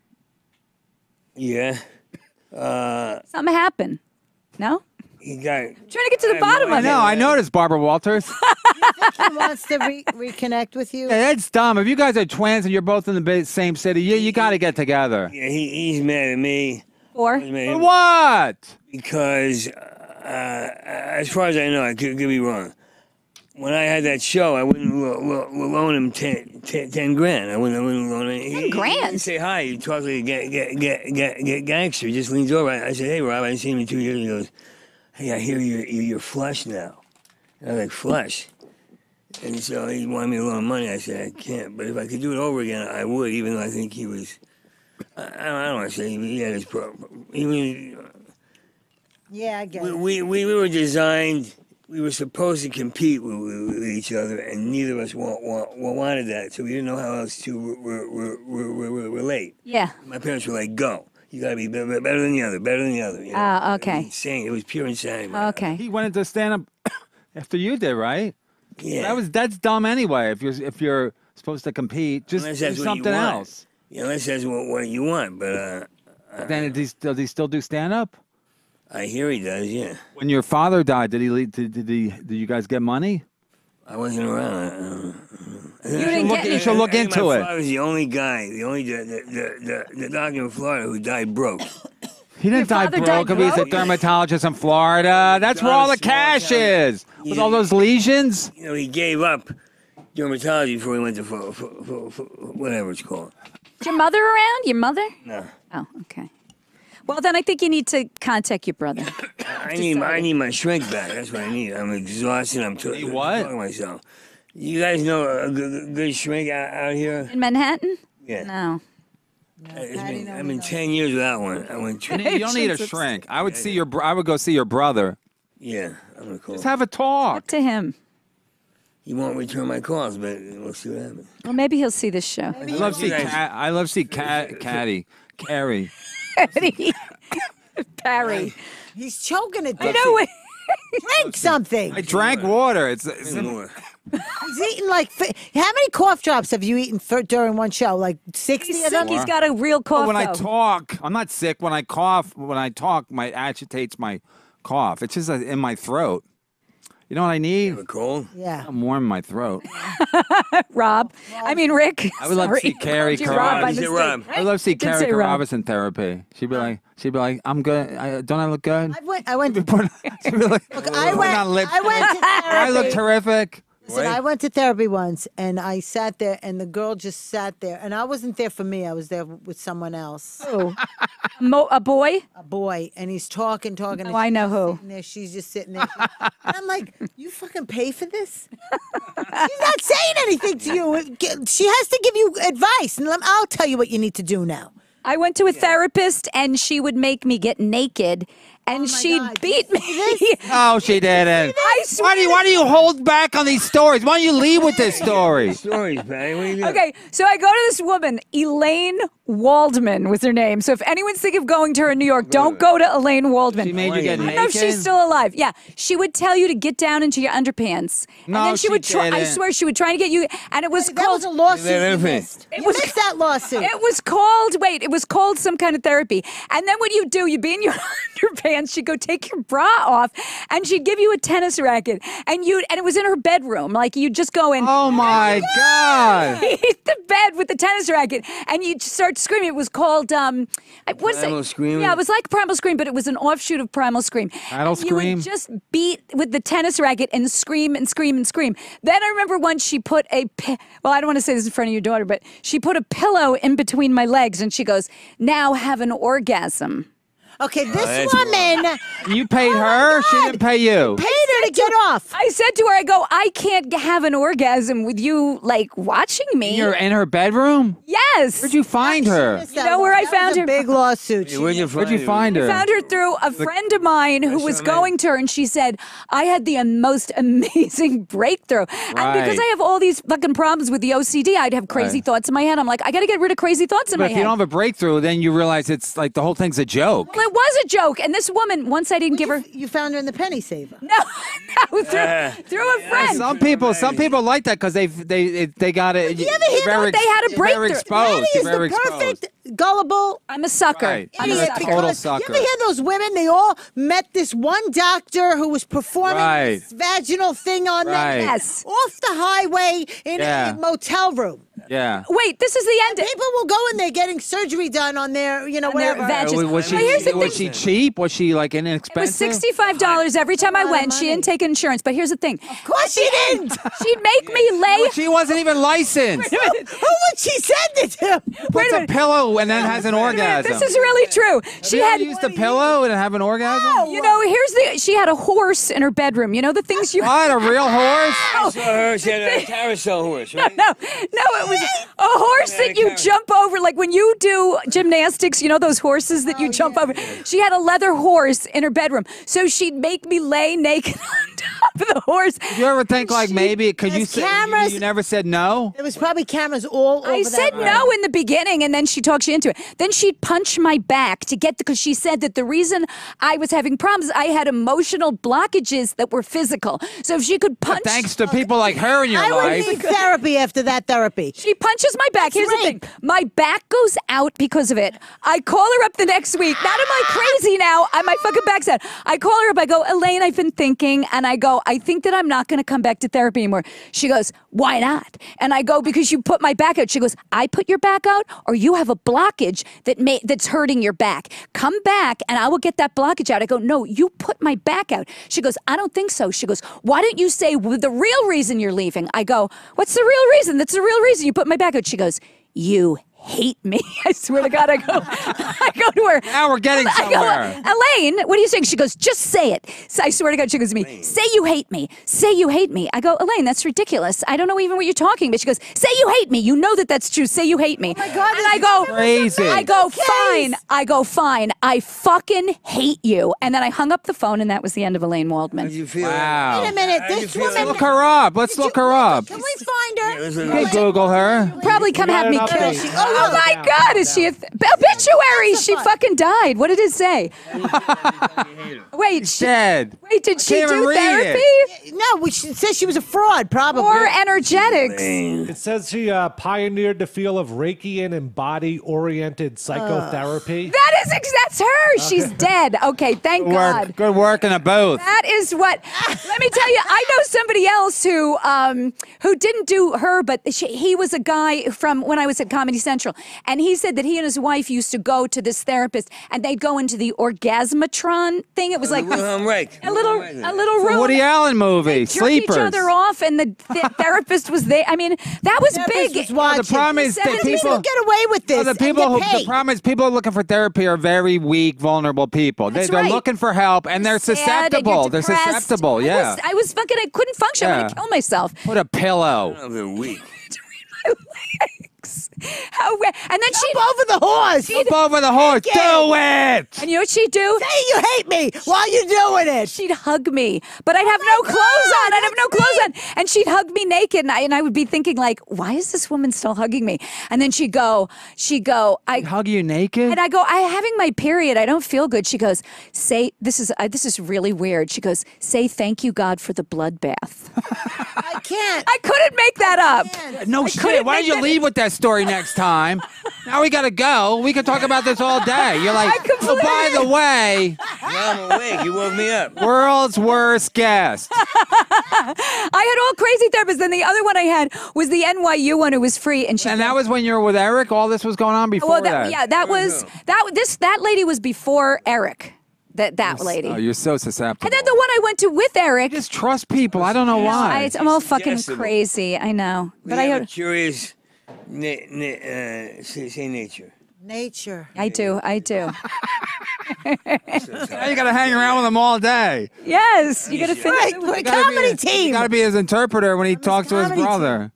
Yeah. Something happened. No? He got. I'm trying to get to the bottom of it. No, I noticed Barbara Walters. He wants to reconnect with you. Yeah, that's dumb. If you guys are twins and you're both in the same city, you got to get together. Yeah, he's mad at me. Or? For what? Because, as far as I know, I could be wrong. When I had that show, I wouldn't loan him 10 grand. I wouldn't loan him. 10 grand? He'd say hi. He'd talk like a gangster. He just leans over. I said, hey, Rob, I didn't see him in 2 years. He goes, hey, I hear you're flush now. And I was like, flush? And so he wanted me to loan money. I said, I can't. But if I could do it over again, I would, even though I think he was, I don't want to say he had his problem. Yeah, I get it. We were designed, we were supposed to compete with each other, and neither of us wanted that. So we didn't know how else to relate. Yeah. My parents were like, go. You got to be better than the other, better than the other. You know? Okay. It was insane. It was pure insanity. Okay. He went into stand-up after you did, right? Yeah. That's dumb anyway. If you're supposed to compete, just do something else. Yeah, unless that's what you want. But then does he still do stand-up? I hear he does. Yeah. When your father died, did you guys get money? I wasn't around. You should look into my it. father was the only guy, the doctor in Florida who died broke. He didn't die broke. If he's a dermatologist in Florida. That's where all the cash is. With all those lesions. You know, he gave up dermatology before he went to whatever it's called. Is your mother around? Your mother? No. Oh, okay. Well, then I think you need to contact your brother. I need my shrink back. That's what I need. I'm exhausted. I'm talking myself. You guys know a good shrink out here? In Manhattan? Yeah. No. I've been 10 years without one. I went. You don't need a shrink. I would go see your brother. Yeah, I'm gonna call. Just have a talk. Talk to him. He won't return my calls, but we'll see what happens. Well, maybe he'll see this show. I love see Carie. Parry. He's choking it. I know. Drink something. I drank water. It's More. He's eating like. How many cough drops have you eaten during one show? Like 60 He's of them? sick. He's got a real cough. when I though. talk, I'm not sick. When I cough, when I talk, my agitates my cough. It's just in my throat. You know what I need? Have a cold? Yeah. I'm warm in my throat. Rick. I would love to see Carie Caravas. Rob. I would love to see Carie say Rob. Caravas in therapy. She'd be like, I'm good. Don't I look good? I went. She'd be like, I went to therapy. I look terrific. Listen, I went to therapy once, and I sat there, and the girl just sat there, and I wasn't there for me. I was there with someone else, Who? A boy? a boy, and he's talking. Oh, and I know who. sitting there, she's just sitting there, and I'm like, "You fucking pay for this?" She's not saying anything to you. She has to give you advice, and I'll tell you what you need to do now. I went to a therapist, and she would make me get naked, and she'd God. beat me. Oh, she didn't. I swear. Why do you hold back on these stories? Why don't you lead with this story? Stories, Patty. What are you doing? Okay, so I go to this woman, Elaine Waldman was her name. So if anyone's thinking of going to her in New York, don't go to Elaine Waldman. She made you get I naked? don't know if she's still alive. Yeah, she would tell you to get down into your underpants. No, and then she would try. I didn't. swear she would try to get you, and it was That called. was a lawsuit. Yeah, You that- missed. You missed that lawsuit. It was called. Wait, it was called some kind of therapy. And then what you do, you be in your underpants. hands. She'd go, take your bra off, and she'd give you a tennis racket, and it was in her bedroom. Like you'd just go in. Oh my God! The bed with the tennis racket, and you'd start screaming. It was called Primal Scream? Yeah, it was like Primal Scream, but it was an offshoot of Primal Scream. Primal You Scream? would just beat with the tennis racket and scream and scream and scream. Then I remember once she put I don't want to say this in front of your daughter, but she put a pillow in between my legs, and she goes, "Now have an orgasm." Okay, this that's woman You paid her. She didn't pay you. paid her to get off. I said to her, I go, I can't have an orgasm with you, like, watching me. You're in her bedroom. Yes. Where'd you find her? You know where I found her? Big lawsuit. Hey, where'd you find her? Found her through a friend of mine who was going to her, and she said, I had the most amazing breakthrough. And because Right. I have all these fucking problems with the OCD, I'd have crazy thoughts in my head. I'm like, I got to get rid of crazy thoughts in But my if head. you don't have a breakthrough, then you realize it's like the whole thing's a joke. Well, it was a joke. And this woman, once I didn't give her. You found her in the penny saver. No, through a friend. Some people like that because they got it. You ever hear very, they had a very breakthrough? exposed. Maddie is Very the exposed. perfect gullible I'm a sucker. Right. I'm a Idiot, sucker. total because sucker. You ever hear those women? They all met this one doctor who was performing Right. this vaginal thing on Right. them Yes. off the highway in Yeah. a motel room. Yeah. Wait, this is the end. People will go in there getting surgery done on their, their whatever. vag- Was she, Well, here's the was thing. she cheap? Was she like It was inexpensive? $65 every time I lot of went. She money. didn't take insurance. But here's the thing. Of course she didn't. She'd make me lay. She wasn't even licensed. Who would she send it to? Puts a pillow and then has an orgasm. This is really true. She had used a pillow and have an orgasm? You know, she had a horse in her bedroom. You know the things you. What, a real horse? I saw her. She had a carousel horse, right? No, it was a horse that you jump over. Like when you do gymnastics, you know those horses that you jump over. She had a leather horse in her bedroom, so she'd make me lay naked on top of the horse. Did you ever think like maybe could you There's say cameras. you never said no? There was probably cameras all over I that said room. no in the beginning, and then she talked you into it. Then she'd punch my back to get because she said that the reason I was having problems, I had emotional blockages that were physical. So if she could punch, Thanks to people like her in your I would life. need therapy after that therapy. she punches my back. Here's the thing: rape. my back goes out because of it. I call her up the next week. Not am I crazy now? My fucking back's out. I call her up. I go, Elaine, I've been thinking, and I go, I think that I'm not going to come back to therapy anymore. She goes, why not? And I go, because you put my back out. She goes, I put your back out, or you have a blockage that's hurting your back. Come back, and I will get that blockage out. I go, no, you put my back out. She goes, I don't think so. She goes, why don't you say the real reason you're leaving? I go, what's the real reason? That's the real reason you put my back out. She goes, you hate me. I swear to God, I go to her. Now we're getting I somewhere. go, Elaine, what are you saying? She goes, just say it. So I swear to God, she goes to me, say you hate me. Say you hate me. I go, Elaine, that's ridiculous. I don't know even what you're talking about. She goes, say you hate me. You know that's true. Say you hate me. Oh my God, and I go, crazy. I go, fine. I go, fine. I fucking hate you. And then I hung up the phone, and that was the end of Elaine Waldman. How'd you feel? Wow. Wait a minute. How'd you This feel? woman. Look her up. Let's look her up. Can we find her? listen, You can Google her. Probably come have me got an killed. update. Oh my God, is she obituary? She fucking died. What did it say? Wait, Dead. did she can't even do read therapy No, she said she was a fraud, probably. or energetics? It says she pioneered the field of Reiki and body-oriented psychotherapy. That's her. She's dead. Okay, thank God. Good work in a booth. That is what. Let me tell you, I know somebody else who didn't do her, but he was a guy from when I was at Comedy Central, and he said that he and his wife used to go to this therapist, and they'd go into the orgasmatron thing. It was like Wilhelm Reich. a little The room. Woody Allen movie, Jerk Sleepers. each other off, and the therapist was there. I mean, that was Therapist big. was watching. The problem is that People people get away with this. the people and who get the paid. problem is people looking for therapy are very weak, vulnerable people. That's They're right. looking for help and they're Sad and susceptible. you're They're depressed. susceptible. Yeah. I was fucking. I couldn't function. I Yeah. want to kill myself. Put a pillow. Oh, they're weak. My legs. And then she Jump over the horse. Jump over the horse. Naked. Do it. And you know what she'd do? Say you hate me while you're doing it. She'd hug me, but I'd have no clothes on. I'd have no clothes on, and she'd hug me naked, and I would be thinking like, why is this woman still hugging me? And then she'd go, Hug you naked? and I go, I'm having my period. I don't feel good. She goes, say this is really weird. She goes, say thank you God for the bloodbath. I can't. I couldn't make that up. No I shit. couldn't Why make did you that- leave with that story next time. Now we got to go. We could talk about this all day. You're like, oh, by the way. Now I'm awake. You woke me up. World's worst guest. I had all crazy therapists. Then the other one I had was the NYU one who was free. And that was when you were with Eric? All this was going on before that? Yeah, that lady was before Eric. That lady. Oh, you're so susceptible. And then the one I went to with Eric. Just trust people. I don't know why. I'm all fucking crazy. I know. But I have a curious, say nature. Nature. I do. Now you got to hang around with him all day. Yes, you got to finish. Right, we're a comedy team. You got to be his interpreter when he talks to his brother.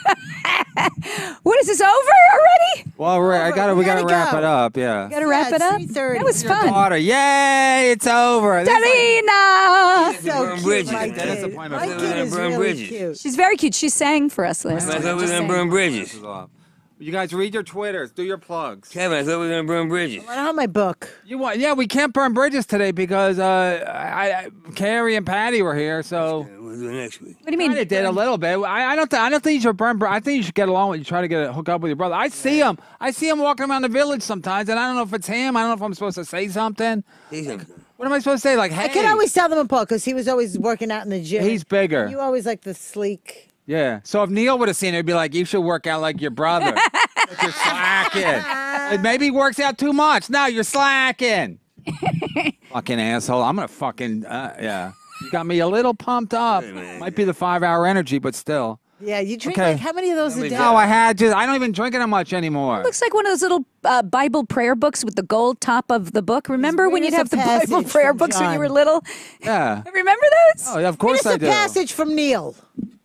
What is this over already? Well, we got to wrap it up. Yeah. Got to wrap it up. 3:30. That was fun. Daughter, yay! It's over. Darina. So cute, my Dennis kid. appointment. My kid is really cute. She's very cute. She sang for us last I night. thought we were going to burn bridges. You guys read your Twitters, do your plugs. Kevin, I thought we were going to burn bridges. I don't have my book. Yeah, we can't burn bridges today because Carie and Patty were here, so. We'll do it next week. What do you mean? It did a little bit. I don't think you should burn. I think you should get along with you. Try to hook up with your brother. I see him walking around the village sometimes, and I don't know if it's him. I don't know if I'm supposed to say something. What am I supposed to say? Like, hey. I can always tell them apart because he was always working out in the gym. He's bigger. You always like the sleek. Yeah. So if Neil would have seen it, he'd be like, you should work out like your brother. But you're slacking. It maybe works out too much. No, you're slacking. Fucking asshole. I'm going to fucking, yeah. You got me a little pumped up. Might be the 5-hour energy, but still. Yeah, you drink like how many of those a day? No, I don't even drink it that much anymore. It looks like one of those little Bible prayer books with the gold top of the book. Remember when you'd have the Bible prayer books when you were little? Yeah. Remember those? Oh, yeah, of course I do. It's a passage from Neil.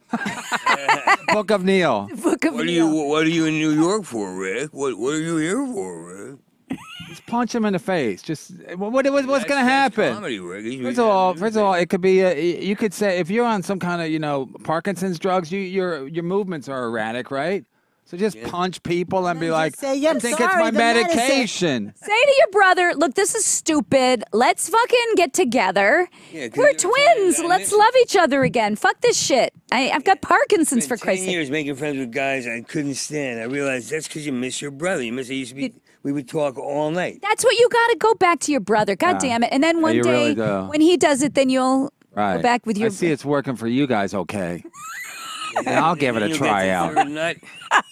Book of Neil. Book of Neil. What are you in New York for, Rick? What are you here for, Rick? Just punch him in the face. Just what's going to happen? Comedy, Rick. First of all, it could be. You could say if you're on some kind of Parkinson's drugs, your movements are erratic, right? So just punch people and be like, say, yeah, I think sorry, it's my the medicine." medication. Say to your brother, look, this is stupid. Let's fucking get together. Yeah, 'cause We're you're twins. telling me Let's that love each other again. Fuck this shit. I've got Parkinson's for 10 Christ's sake. years making friends with guys I couldn't stand. I realized that's because you miss your brother. You miss. It used to be. We would talk all night. That's what you got to go back to your brother. God damn it. And then one you day, really do. when he does it, then you'll go back with your. I see it's working for you guys. Okay. Yeah, I'll give it a You try get out. the third nut.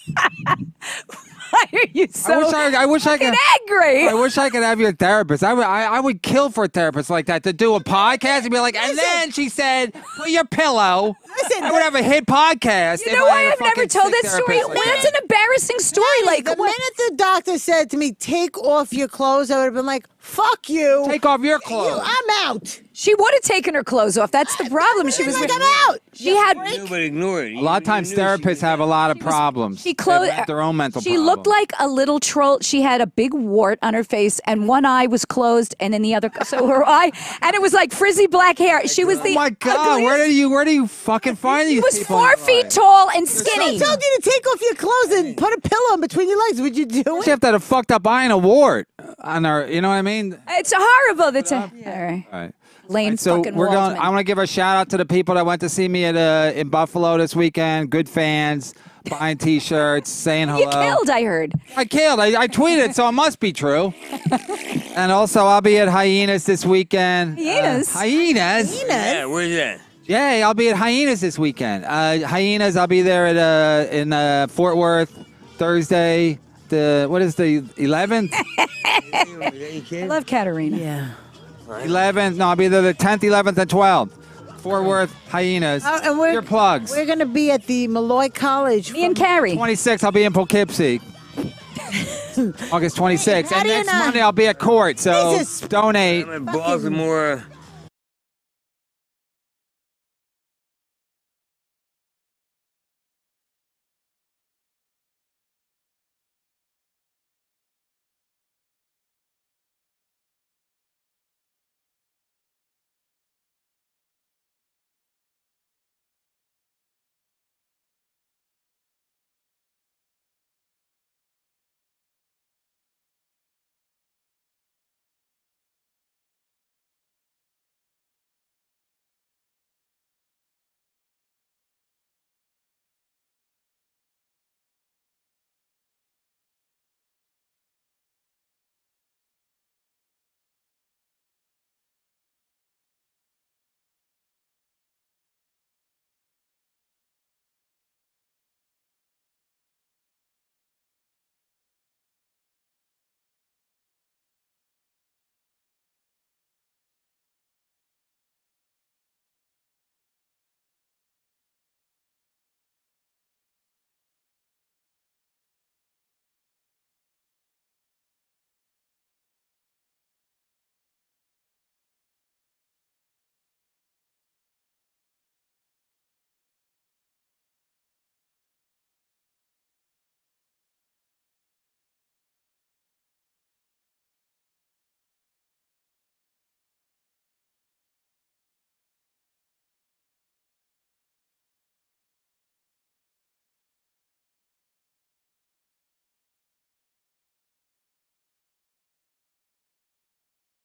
Why are you so I wish I could. angry? I wish I could have your therapist. I would kill for a therapist like that to do a podcast and be like, and then she said, put your pillow. Listen, I would have a hit podcast. You if know I why had a I've never fucking told sick that story? therapist like Well, that's that. an embarrassing story. Hey, Like, the what? minute the doctor said to me, take off your clothes, I would have been like, fuck you. Take off your clothes. I'm out. She would have taken her clothes off. That's the problem. She was like, with. I'm out. She had. No, but ignore it. A lot of times therapists have a lot of problems. She closed. They have their own mental She problems. looked like a little troll. She had a big wart on her face, and one eye was closed, and then the other. So her eye, and it was like frizzy black hair. She was the. Oh my God! ugliest- Where do you fucking find these She was people? 4 feet tall and I skinny. told you to take off your clothes and put a pillow in between your legs. Would you do She it? have to have a fucked up eye and a wart on her. You know what I mean? It's horrible. That's all right. All right. Lame So fucking we're Waldman. going. I want to give a shout out to the people that went to see me at in Buffalo this weekend. Good fans, buying T-shirts, saying hello. You killed, I heard. I killed. I tweeted, so it must be true. And also, I'll be at Hyenas this weekend. Hyenas? Hyenas. Yeah, where's that? Yay! I'll be at Hyenas this weekend. Hyenas. I'll be there at in Fort Worth Thursday. What is the 11th? I love Katarina. Yeah. 11th. No, I'll be there the 10th, 11th, and 12th. Fort Worth Hyenas. And Your plugs. We're going to be at the Malloy College. Me and Carie. 26th, I'll be in Poughkeepsie. August 26th. How And do you next know? Monday, I'll be at court. So Jesus. donate. I'm in Baltimore